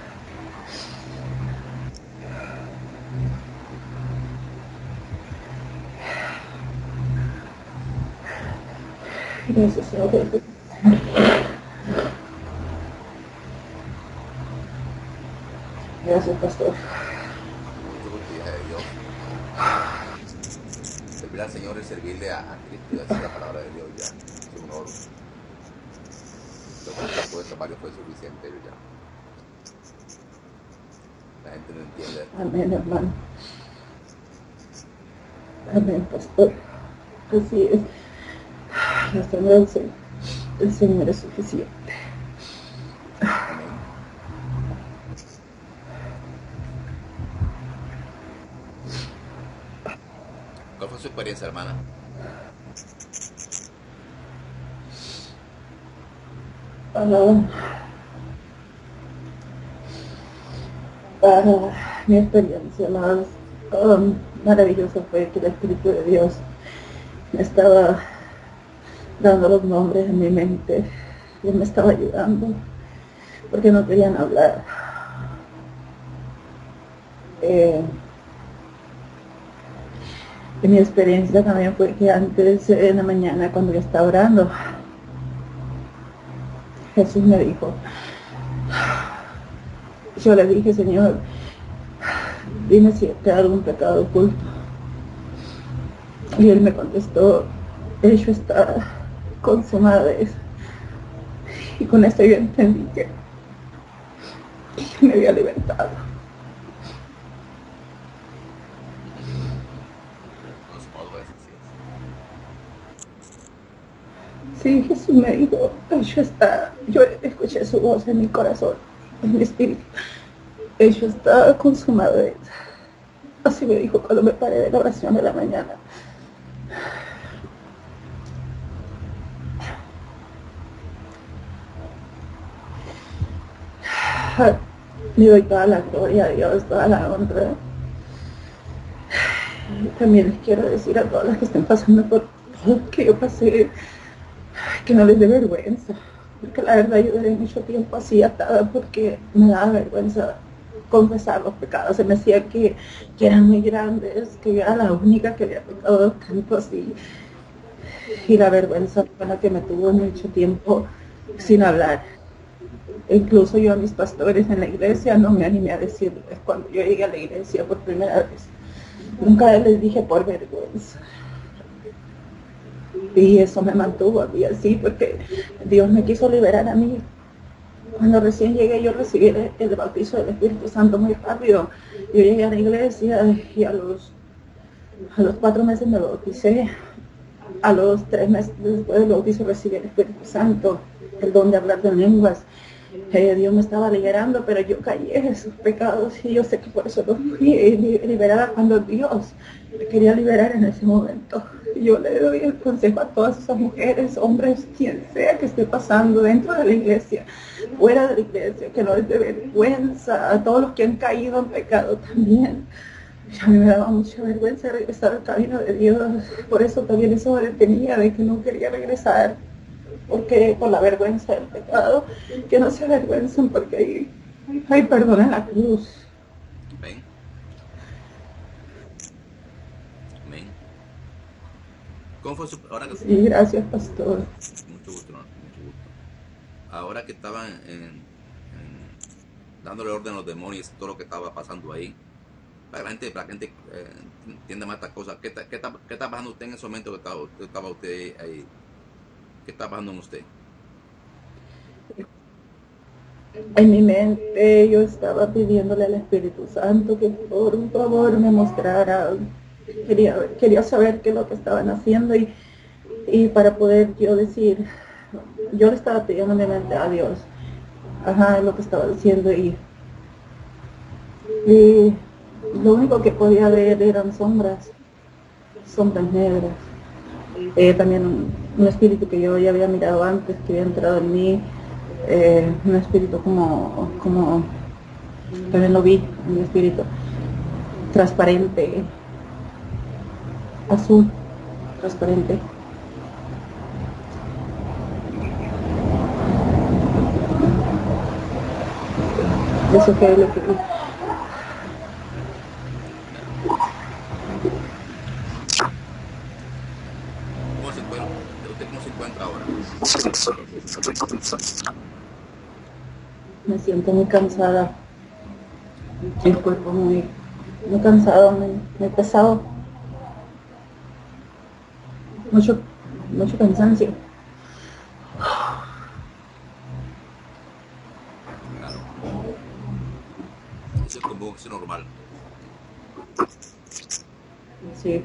Speaker 1: Gracias, Señor Jesús. Gracias, pastor.
Speaker 2: Hija de Dios. Servir al Señor es servirle a, a Cristo y decir la palabra de Dios ya. Es un oro. Lo que todo esto varios fue suficiente ya. La gente no entiende.
Speaker 1: Amén, hermano. Amén, pastor. Así es. La sangre del Señor, el Señor es suficiente.
Speaker 2: Amén. experiencia, hermana?
Speaker 1: Uh, uh, mi experiencia más um, maravillosa fue que el Espíritu de Dios me estaba dando los nombres en mi mente y me estaba ayudando porque no querían hablar. Eh, y mi experiencia también fue que antes en la mañana, cuando yo estaba orando, Jesús me dijo, yo le dije, Señor, dime si te hago algún pecado oculto. Y él me contestó, hecho está, consumado es. Y con esto yo entendí que me había libertado. Sí, Jesús me dijo, hecho está, yo escuché su voz en mi corazón, en mi espíritu. Hecho está, consumado es. Así me dijo cuando me paré de la oración de la mañana. Le doy toda la gloria a Dios, toda la honra. También les quiero decir a todas las que estén pasando por todo lo que yo pasé, que no les dé vergüenza, porque la verdad yo duré mucho tiempo así atada porque me daba vergüenza confesar los pecados. Se me decía que, que eran muy grandes, que yo era la única que había pecado tanto así, y la vergüenza fue la que me tuvo mucho tiempo sin hablar. Incluso yo a mis pastores en la iglesia no me animé a decirles cuando yo llegué a la iglesia por primera vez. Nunca les dije por vergüenza. Y eso me mantuvo a mí así porque Dios me quiso liberar a mí. Cuando recién llegué yo recibí el, el bautizo del Espíritu Santo muy rápido. Yo llegué a la iglesia y a los, a los cuatro meses me bauticé. A los tres meses después del bautizo recibí el Espíritu Santo, el don de hablar de lenguas. Eh, Dios me estaba liberando, pero yo caí en esos pecados y yo sé que por eso no fui liberada cuando Dios me quería liberar en ese momento. Yo le doy el consejo a todas esas mujeres, hombres, quien sea que esté pasando dentro de la iglesia, fuera de la iglesia, que no les dé vergüenza, a todos los que han caído en pecado también. A mí me daba mucha vergüenza regresar al camino de Dios, por eso también eso me detenía de que no quería regresar, porque por la vergüenza del pecado, que no se avergüencen porque hay, hay perdón en la cruz.
Speaker 2: Amén. Amén. ¿Cómo fue su, ahora que,
Speaker 1: Sí, gracias, pastor.
Speaker 2: Mucho gusto, no, mucho gusto. Ahora que estaban en, en, dándole orden a los demonios, todo lo que estaba pasando ahí, para la gente, para la gente eh, entienda más estas cosas, ¿qué está, qué, está, ¿qué está pasando usted en ese momento que estaba, que estaba usted ahí? ¿Qué está pasando en usted?
Speaker 1: En mi mente yo estaba pidiéndole al Espíritu Santo que por favor me mostrara, quería, quería saber qué es lo que estaban haciendo y, y para poder yo decir, yo le estaba pidiendo en mi mente a Dios, ajá, lo que estaba diciendo y, y lo único que podía ver eran sombras, sombras negras. Eh, también un, un espíritu que yo ya había mirado antes, que había entrado en mí, eh, un espíritu como, como, también lo vi, un espíritu transparente, azul, transparente. Eso fue lo que vi.
Speaker 2: ¿Cómo se encuentra? ¿Usted cómo se encuentra ahora?
Speaker 1: Me siento muy cansada, el cuerpo muy, muy cansado, muy, muy pesado, mucho, mucho cansancio.
Speaker 2: Claro. Eso es como, eso es normal.
Speaker 1: Sí.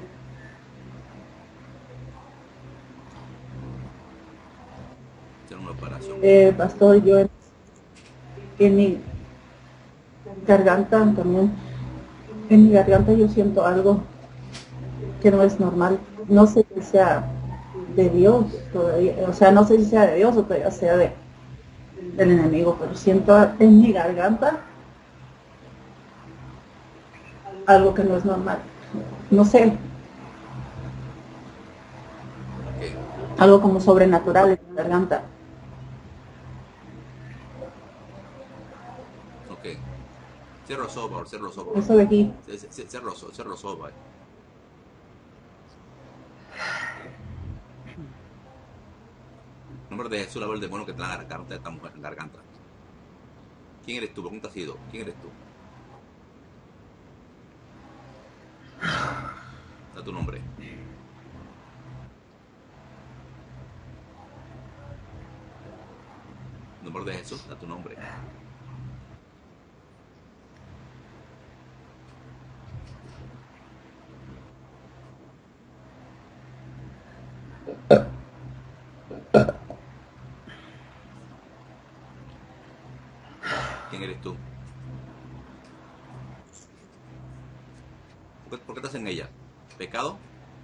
Speaker 2: Hacer una operación.
Speaker 1: Eh, pastor, yo en, en mi garganta también, en mi garganta yo siento algo, que no es normal. No sé si sea de Dios todavía, o sea, no sé si sea de Dios o todavía sea de, del enemigo, pero siento en mi garganta algo que no es normal. No sé,
Speaker 2: Ok,
Speaker 1: algo como sobrenatural en mi garganta.
Speaker 2: ok. Cierra los ojos, por favor, cierra los ojos, por favor.
Speaker 1: Eso de aquí,
Speaker 2: C- c- c- Cierra los ojos, cierra los ojos, vaya. En nombre de Jesús, la voz del demonio que te la garganta de esta mujer, en garganta. ¿Quién eres tú? ¿Por qué te has ido? ¿Quién eres tú? Da tu nombre. En nombre de Jesús, da tu nombre. ¿Quién eres tú? ¿Por qué, por qué estás en ella? ¿Pecado?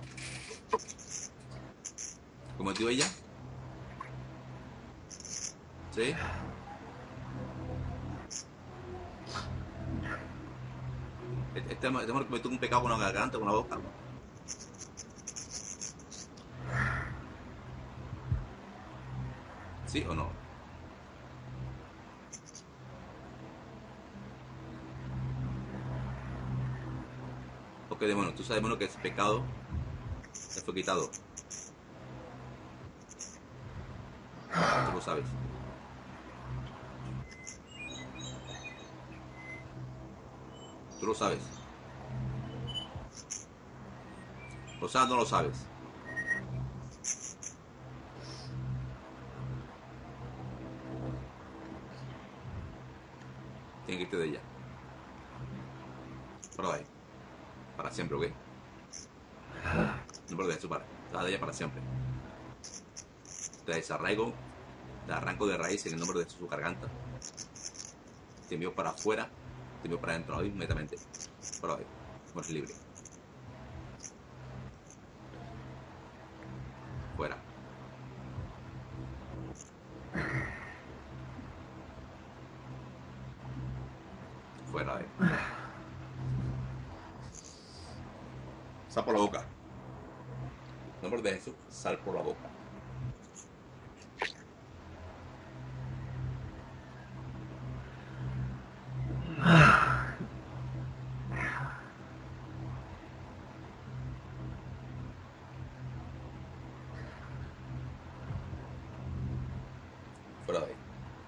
Speaker 2: ¿Cometió ella? ¿Sí? Este este hombre cometió un pecado con la garganta, con la boca. ¿Sí o no? Ok, demonio, tú sabes, demonio, que ese pecado te fue quitado. Tú lo sabes. Tú lo sabes. Lo sabes o no lo sabes. Tienes que irte de ella. Para ahí. Para siempre, ¿ok? No perdes eso, para. Te vas de ella para siempre. Te desarraigo, te arranco de raíz en el nombre de su garganta. Te envío para afuera. Te envío para adentro hoy inmediatamente. Para hoy. Mueres libre. Fuera. Fuera de. Sal por la boca. En nombre de Jesús, sal por la boca. Fuera de ahí.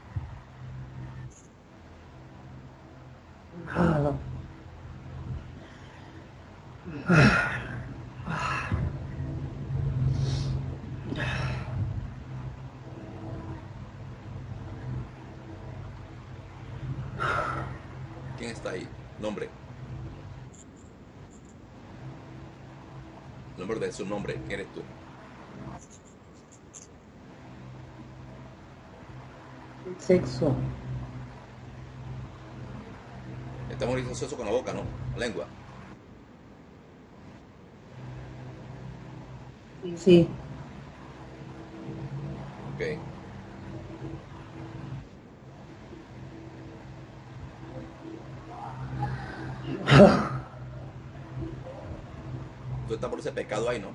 Speaker 2: ¿Quién está ahí? Nombre. Nombre de su nombre. ¿Quién eres tú?
Speaker 1: sexo.
Speaker 2: Estamos diciendo eso con la boca, ¿no? La lengua.
Speaker 1: Sí.
Speaker 2: Ok. Tú estás por ese pecado ahí, ¿no?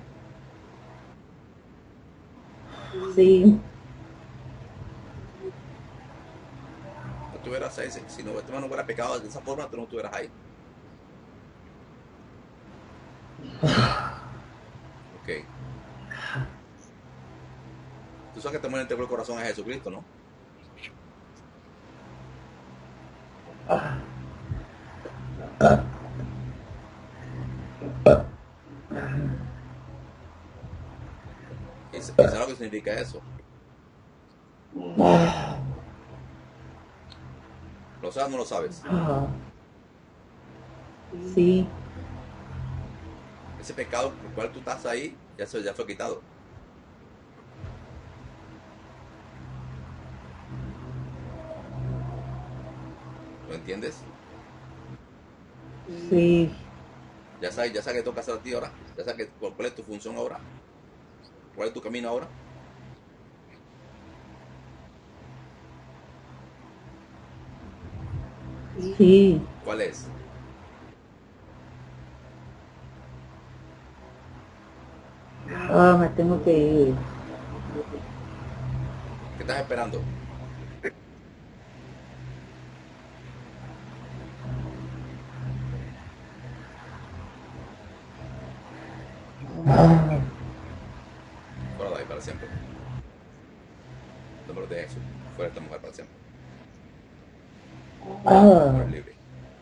Speaker 1: Sí.
Speaker 2: No estuvieras ahí. Si si no, este no hubiera pecado de esa forma, tú no estuvieras ahí. Ok. Tú sabes que te muere el corazón a Jesucristo, ¿no? ¿Y, y sabes lo que significa eso? ¿Lo sabes o no lo sabes?
Speaker 1: Sí.
Speaker 2: Ese pecado por el cual tú estás ahí, ya, se, ya fue quitado. ¿Lo entiendes?
Speaker 1: Sí.
Speaker 2: Ya sabes, ya sabes que toca hacer a ti ahora. Ya sabes que, cuál, cuál es tu función ahora. ¿Cuál es tu camino ahora?
Speaker 1: Sí.
Speaker 2: ¿Cuál es?
Speaker 1: Ah, me tengo que ir.
Speaker 2: ¿Qué estás esperando? Fuera de ahí para siempre. No me lo dejes eso. Fuera de esta mujer para siempre.
Speaker 1: Ah,
Speaker 2: No es libre.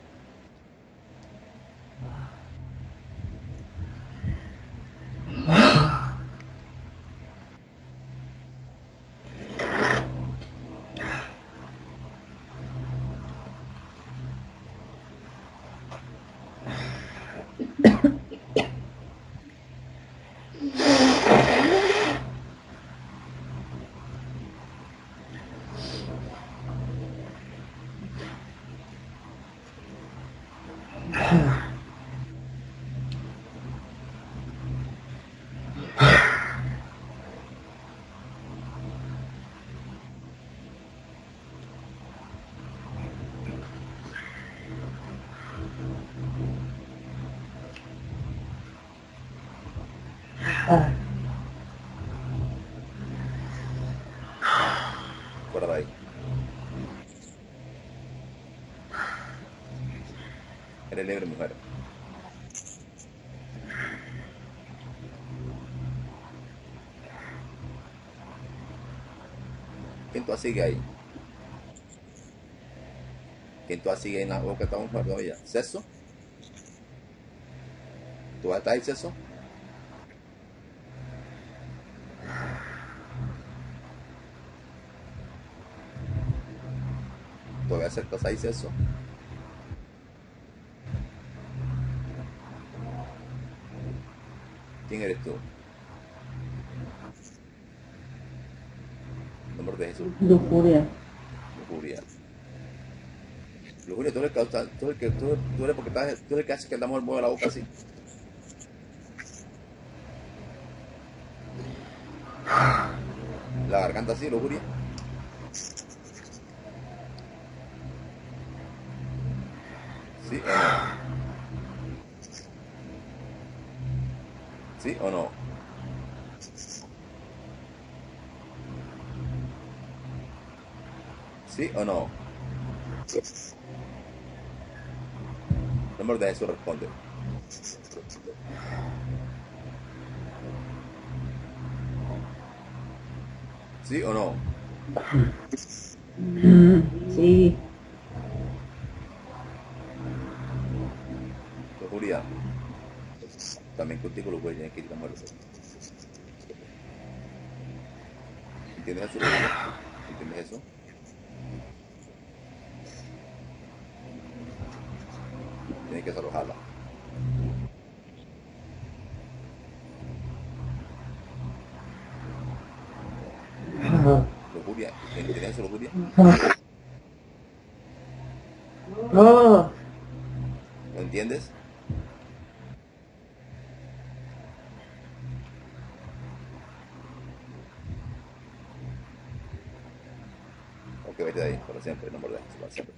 Speaker 1: ah,
Speaker 2: Fuera de ahí. Eres libre, mujer. ¿Quién tú sigue ahí? ¿Quién tú sigue en la boca de esta mujer todavía? ¿Sexo? ¿Tú vas a estar ahí, sexo? ¿Todavía aceptas ahí, sexo? ¿Quién eres tú? Nombre de Jesús.
Speaker 1: lujuria.
Speaker 2: Lujuria. Lujuria, tú eres el que, tú eres el que, tú, tú eres porque estás, tú eres el que hace que la mujer mueva la boca así. La garganta así, lujuria. ¿Sí o no? ¿Sí o no? ¿Sí o no? Nombre de Jesús responde. ¿Sí o no?
Speaker 1: Sí.
Speaker 2: Lujuria. También contigo lujuria tienes que ir a la muerte. ¿Entiendes eso, lujuria? ¿Entiendes eso? Tienes que desalojarla. Lujuria. ¿Entiendes eso, lujuria?
Speaker 1: Oh,
Speaker 2: ¿Lo entiendes? Ok, vete de ahí, para siempre, nombre de Jesús, para siempre.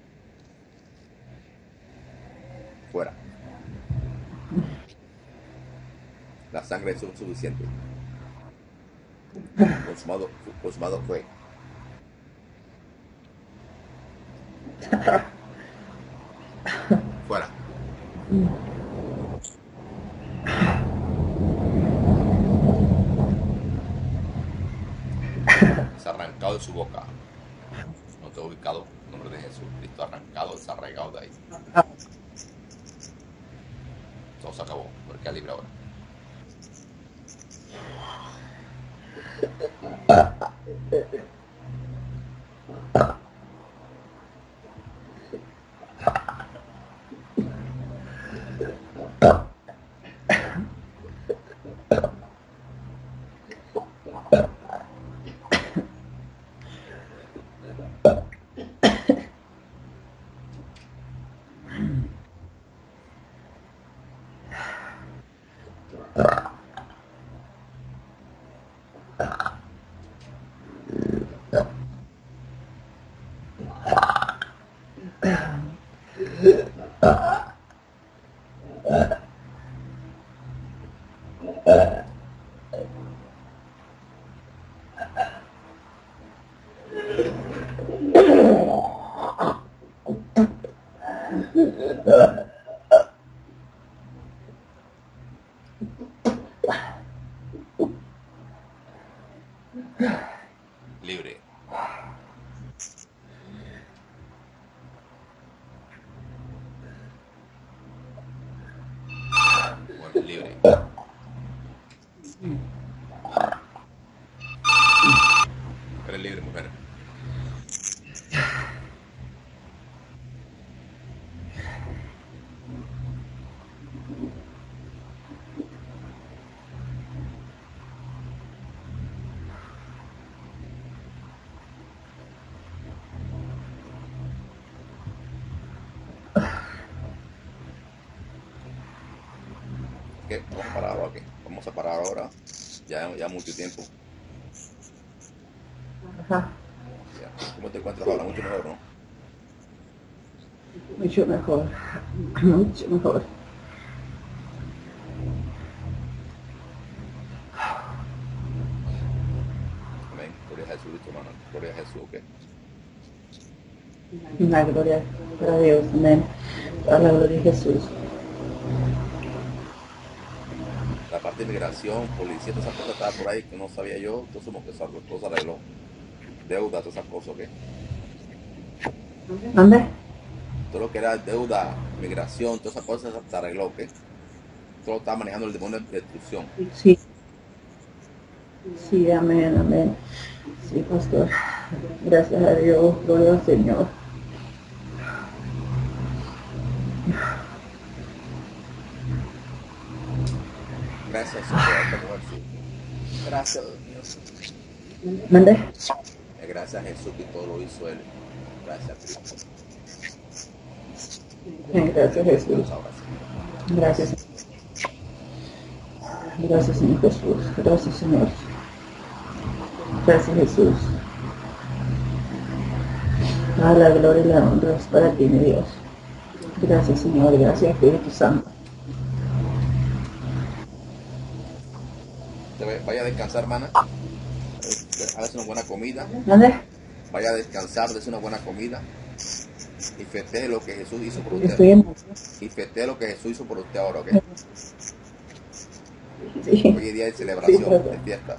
Speaker 2: Fuera. La sangre es suficiente. Consumado, consumado fue. Fuera. Es arrancado de su boca. No te he ubicado. En nombre de Jesús. Cristo arrancado, desarraigado de ahí. Todo se acabó. Porque es libre ahora. Libre. Bueno, libre. Eres libre, mujer. ¿Qué? Vamos a parar ahora, ¿qué? Vamos a parar ahora. Ya, ya mucho tiempo.
Speaker 1: Ajá,
Speaker 2: Ya. ¿Cómo te encuentras ahora? Mucho mejor, ¿no?
Speaker 1: mucho mejor, mucho mejor.
Speaker 2: Amén. Gloria a Jesús, hermano. Gloria a Jesús, ¿ok?
Speaker 1: La gloria para Dios, amén. A la gloria de Jesús.
Speaker 2: La parte de migración, policía, todas esas cosas estaban por ahí que no sabía yo. Entonces, como que esas cosas arregló. Deuda, todas esas cosas, ¿ok?
Speaker 1: ¿Dónde?
Speaker 2: Todo lo que era deuda, migración, todas esas cosas se arregló, ¿ok? Todo lo estaba manejando el demonio de destrucción.
Speaker 1: Sí. Sí, amén, amén. Sí, pastor. Gracias a Dios, gloria al Señor.
Speaker 2: Gracias, Señor, por esta mujer, sí. Gracias, Dios.
Speaker 1: ¿Mande?
Speaker 2: Gracias a Jesús que todo lo hizo Él. Gracias, Cristo.
Speaker 1: Gracias, Jesús.
Speaker 2: Ahora sí.
Speaker 1: Gracias. Gracias, Señor Jesús. Gracias, Señor. Gracias, Jesús. A la gloria y la honra es para ti, mi Dios. Gracias, Señor. Gracias, Espíritu Santo.
Speaker 2: Vaya a descansar, hermana. Hágase una buena comida.
Speaker 1: ¿Dónde?
Speaker 2: Vaya a descansar, dése una buena comida. Y festeje lo que Jesús hizo por usted.
Speaker 1: Estoy en...
Speaker 2: Y festeje lo que Jesús hizo por usted ahora, ¿ok?
Speaker 1: Sí.
Speaker 2: Hoy es día de celebración,
Speaker 1: Sí, pastor.
Speaker 2: de fiesta.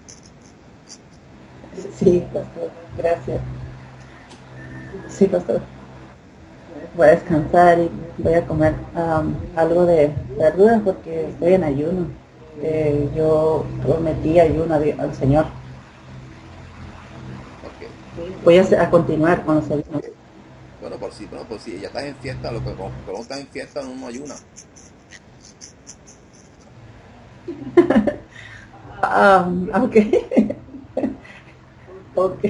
Speaker 1: Sí, pastor. Gracias. Sí, pastor. Voy a descansar y voy a comer um, algo de verduras porque estoy en ayuno. Eh, yo prometí ayuno a Dios- al Señor.
Speaker 2: Ok.
Speaker 1: Voy a, a continuar con los ayunos.
Speaker 2: Bueno, por si, bueno, por si ya estás en fiesta, lo que cuando cuando estás en fiesta uno no ayuna.
Speaker 1: Um, ok. Ok.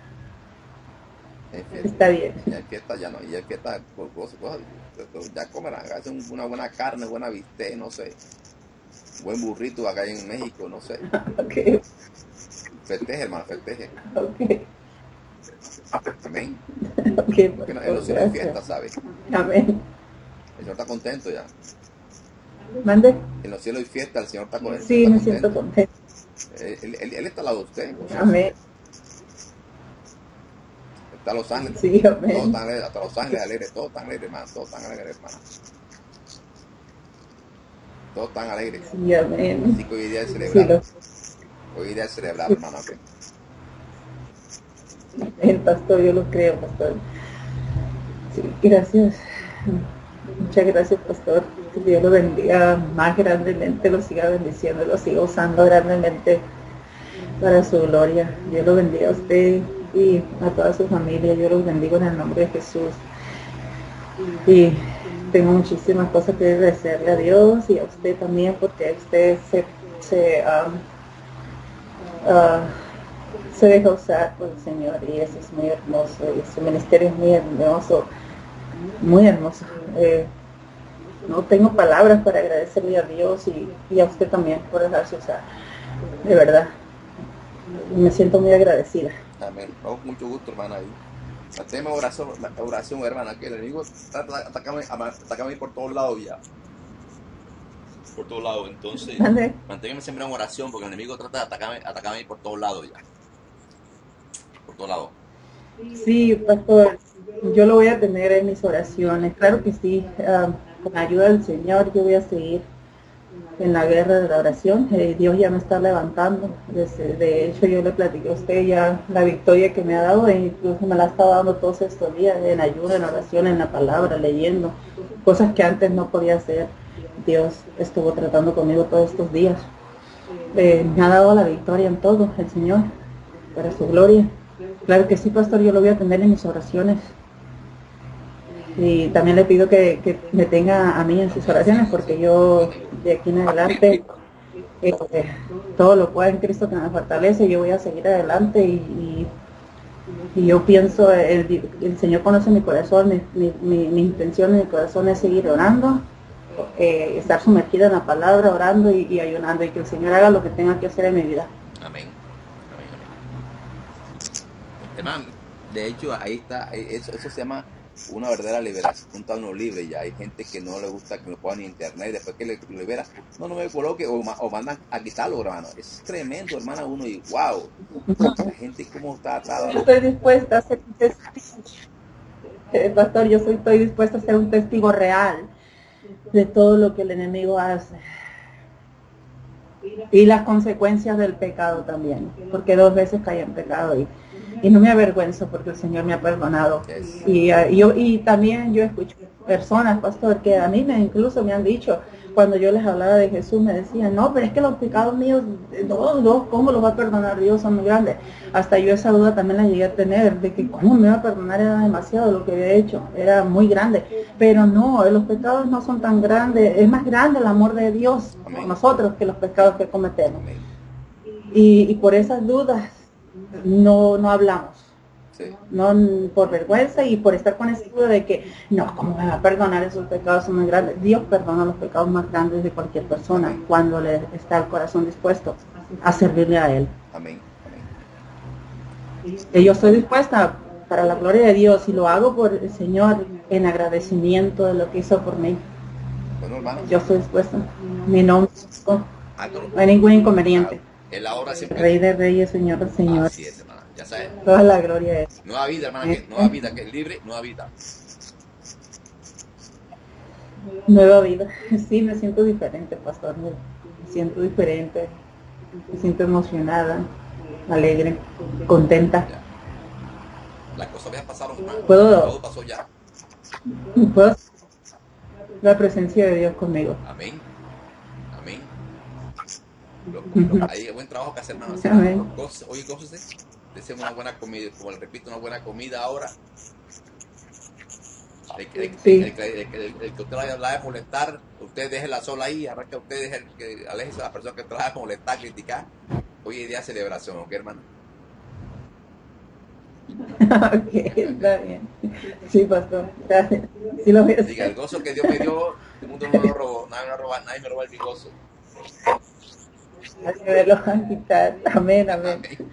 Speaker 2: En fiesta,
Speaker 1: Está bien.
Speaker 2: ya en fiesta ya no, ya en fiesta por cosas, cosas, ya comerán, hacen una buena carne, buena bistec, no sé, buen burrito acá en México, no sé.
Speaker 1: Ok.
Speaker 2: Festeje, hermano, festeje.
Speaker 1: Ok.
Speaker 2: Amén.
Speaker 1: Ok.
Speaker 2: Porque en los cielos hay fiesta, ¿sabes?
Speaker 1: Amén.
Speaker 2: El Señor está contento ya.
Speaker 1: ¿Mande?
Speaker 2: En los cielos hay fiesta, el Señor está, con- el
Speaker 1: Sí,
Speaker 2: Señor
Speaker 1: me
Speaker 2: está
Speaker 1: siento
Speaker 2: contento.
Speaker 1: contenta.
Speaker 2: Él, él- él- él está al lado de usted. O sea,
Speaker 1: Amén.
Speaker 2: está Los Ángeles.
Speaker 1: Sí,
Speaker 2: Todos
Speaker 1: amén.
Speaker 2: están alegres, hasta Los Ángeles alegres, todos están alegres, hermano, todos están alegres, hermano. Todos están alegres.
Speaker 1: Sí, amén.
Speaker 2: Así que hoy es día de
Speaker 1: Sí,
Speaker 2: celebrar.
Speaker 1: lo,
Speaker 2: Hoy es día de celebrar, hermano. ¿Ok?
Speaker 1: el pastor, yo lo creo, pastor. Sí, gracias. Muchas gracias, pastor. Que Dios lo bendiga más grandemente, lo siga bendiciendo, lo siga usando grandemente para su gloria. Dios lo bendiga a usted y a toda su familia. Yo los bendigo en el nombre de Jesús. Y tengo muchísimas cosas que agradecerle a Dios y a usted también, porque usted se, se, um, uh, se deja usar por el Señor y eso es muy hermoso y su ministerio es muy hermoso, muy hermoso. Eh, no tengo palabras para agradecerle a Dios y, y a usted también por dejarse usar, de verdad. Me siento muy agradecida.
Speaker 2: Amén. Con mucho gusto, hermana. Ahí. Hacemos oración, oración, hermana, que el enemigo está atacando a mí por todos lados ya. Por todos lados, entonces,
Speaker 1: ¿Mande?
Speaker 2: manténgame siempre en oración porque el enemigo trata de atacarme, atacarme por todos lados ya. todos lados.
Speaker 1: Sí, pastor, yo lo voy a tener en mis oraciones. Claro que sí, uh, con la ayuda del Señor yo voy a seguir en la guerra de la oración. Eh, Dios ya me está levantando. Desde, de hecho, yo le platiqué a usted ya la victoria que me ha dado, e incluso me la ha estado dando todos estos días en ayuda, en oración, en la palabra, leyendo, cosas que antes no podía hacer. Dios estuvo tratando conmigo todos estos días. Eh, me ha dado la victoria en todo, el Señor, para su gloria. Claro que sí, pastor, yo lo voy a tener en mis oraciones. Y también le pido que, que me tenga a mí en sus oraciones, porque yo de aquí en adelante eh, todo lo puedo en Cristo que me fortalece. Yo voy a seguir adelante y, y, y yo pienso, el, el Señor conoce mi corazón, mi, mi, mi, mi intención en mi corazón es seguir orando, eh, estar sumergida en la palabra, orando y, y ayunando, y que el Señor haga lo que tenga que hacer en mi vida.
Speaker 2: Amén. Amén, amén. Hermano, de hecho ahí está, eso, eso se llama una verdadera liberación, un tono libre. Ya hay gente que no le gusta que lo pongan en internet, después que le libera, no, no me coloque, o, o mandan a quitarlo, hermano. Es tremendo, hermano, uno, y wow, la gente como está atrás.
Speaker 1: Yo estoy dispuesta a ser un testigo, eh, pastor, yo soy, estoy dispuesta a ser un testigo real de todo lo que el enemigo hace. Y las consecuencias del pecado también, porque dos veces caí en pecado y, y no me avergüenzo porque el Señor me ha perdonado.
Speaker 2: Yes.
Speaker 1: Y, uh, yo, y también yo escucho personas, pastor, que a mí me incluso me han dicho, cuando yo les hablaba de Jesús, me decían, no, pero es que los pecados míos, no, no, ¿cómo los va a perdonar Dios? Son muy grandes. Hasta yo esa duda también la llegué a tener, de que cómo me va a perdonar, era demasiado lo que había hecho, era muy grande. Pero no, los pecados no son tan grandes, es más grande el amor de Dios por nosotros que los pecados que cometemos. Y, y por esas dudas no, no hablamos. Sí. No por vergüenza y por estar con esa duda de que no, ¿cómo me va a perdonar esos pecados son muy grandes? Dios perdona los pecados más grandes de cualquier persona cuando le está el corazón dispuesto a servirle a Él.
Speaker 2: Amén. Amén.
Speaker 1: Y yo estoy dispuesta para la gloria de Dios y lo hago por el Señor en agradecimiento de lo que hizo por mí.
Speaker 2: Bueno, hermano,
Speaker 1: yo estoy dispuesta. Mi nombre no hay ningún inconveniente.
Speaker 2: El ahora siempre.
Speaker 1: Rey de reyes, Señor del Señor.
Speaker 2: Así es, hermana. Ya sabes.
Speaker 1: Toda la gloria es.
Speaker 2: Nueva vida, hermana, que nueva vida, que es libre, nueva vida.
Speaker 1: Nueva vida. Sí, me siento diferente, pastor. Me siento diferente. Me siento emocionada, alegre, contenta.
Speaker 2: Ya. Las cosas ya pasaron, hermano.
Speaker 1: ¿Puedo?
Speaker 2: Todo pasó ya.
Speaker 1: ¿Puedo? La presencia de Dios conmigo.
Speaker 2: Amén. Amén. Lo, lo, hay buen trabajo que hacer, hermano.
Speaker 1: Amén.
Speaker 2: Oye, gócese. Deseen una buena comida, como les repito, una buena comida ahora. El, el, el,
Speaker 1: sí.
Speaker 2: el, el, el, el que usted la va a molestar, usted déjela sola ahí, arranca usted, deje que aleje a la persona que te la va a molestar, criticar. Hoy es día de celebración, ¿ok, hermano?
Speaker 1: Ok, está bien. Sí, pastor, gracias. Sí lo voy a hacer.
Speaker 2: Diga, el gozo que Dios me dio, el mundo no me lo robó, nadie me, roba, nadie me roba el mi gozo.
Speaker 1: Nadie me lo va a quitar. Amén, amén.
Speaker 2: Amén.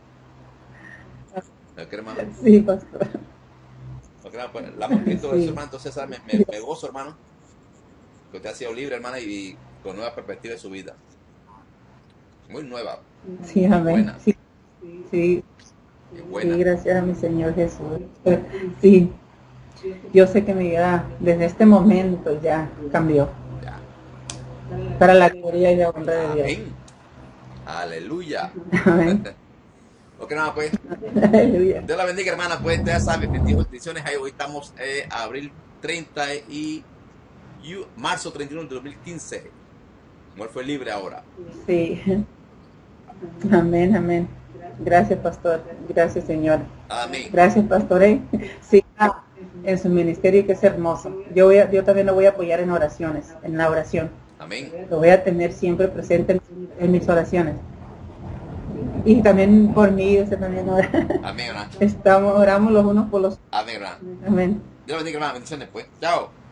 Speaker 2: ¿Ok, hermano?
Speaker 1: Sí, pastor.
Speaker 2: Ok, hermano, pues, la hemos visto
Speaker 1: Sí.
Speaker 2: eso, hermano, entonces me, me, me gozo, hermano, que usted ha sido libre, hermana, y con nueva perspectiva de su vida. Muy nueva.
Speaker 1: Sí, amén.
Speaker 2: Buena.
Speaker 1: Sí, sí.
Speaker 2: Buena.
Speaker 1: Sí, gracias a mi Señor Jesús. Sí, yo sé que mi vida desde este momento ya cambió.
Speaker 2: Ya.
Speaker 1: Para la gloria y la honra de Dios.
Speaker 2: Amén. Aleluya.
Speaker 1: Amén.
Speaker 2: Ok, nada, pues.
Speaker 1: Aleluya.
Speaker 2: Dios la bendiga, hermana. Pues ya saben, bendiciones. Ahí hoy estamos eh, abril treinta y, y marzo treinta y uno de dos mil quince. Mujer fue libre ahora.
Speaker 1: Sí. Amén, amén. Gracias, pastor. Gracias, Señor.
Speaker 2: Amén.
Speaker 1: Gracias, pastor. ¿eh? Sí, en su ministerio, que es hermoso. Yo, voy a, yo también lo voy a apoyar en oraciones, en la oración.
Speaker 2: Amén.
Speaker 1: Lo voy a tener siempre presente en, en mis oraciones. Y también por mí, usted también ora.
Speaker 2: Amén, hermano.
Speaker 1: Estamos, oramos los unos por los otros.
Speaker 2: Amén, hermano.
Speaker 1: Amén.
Speaker 2: Dios la bendiga, hermano. Bendiciones, pues. Chao.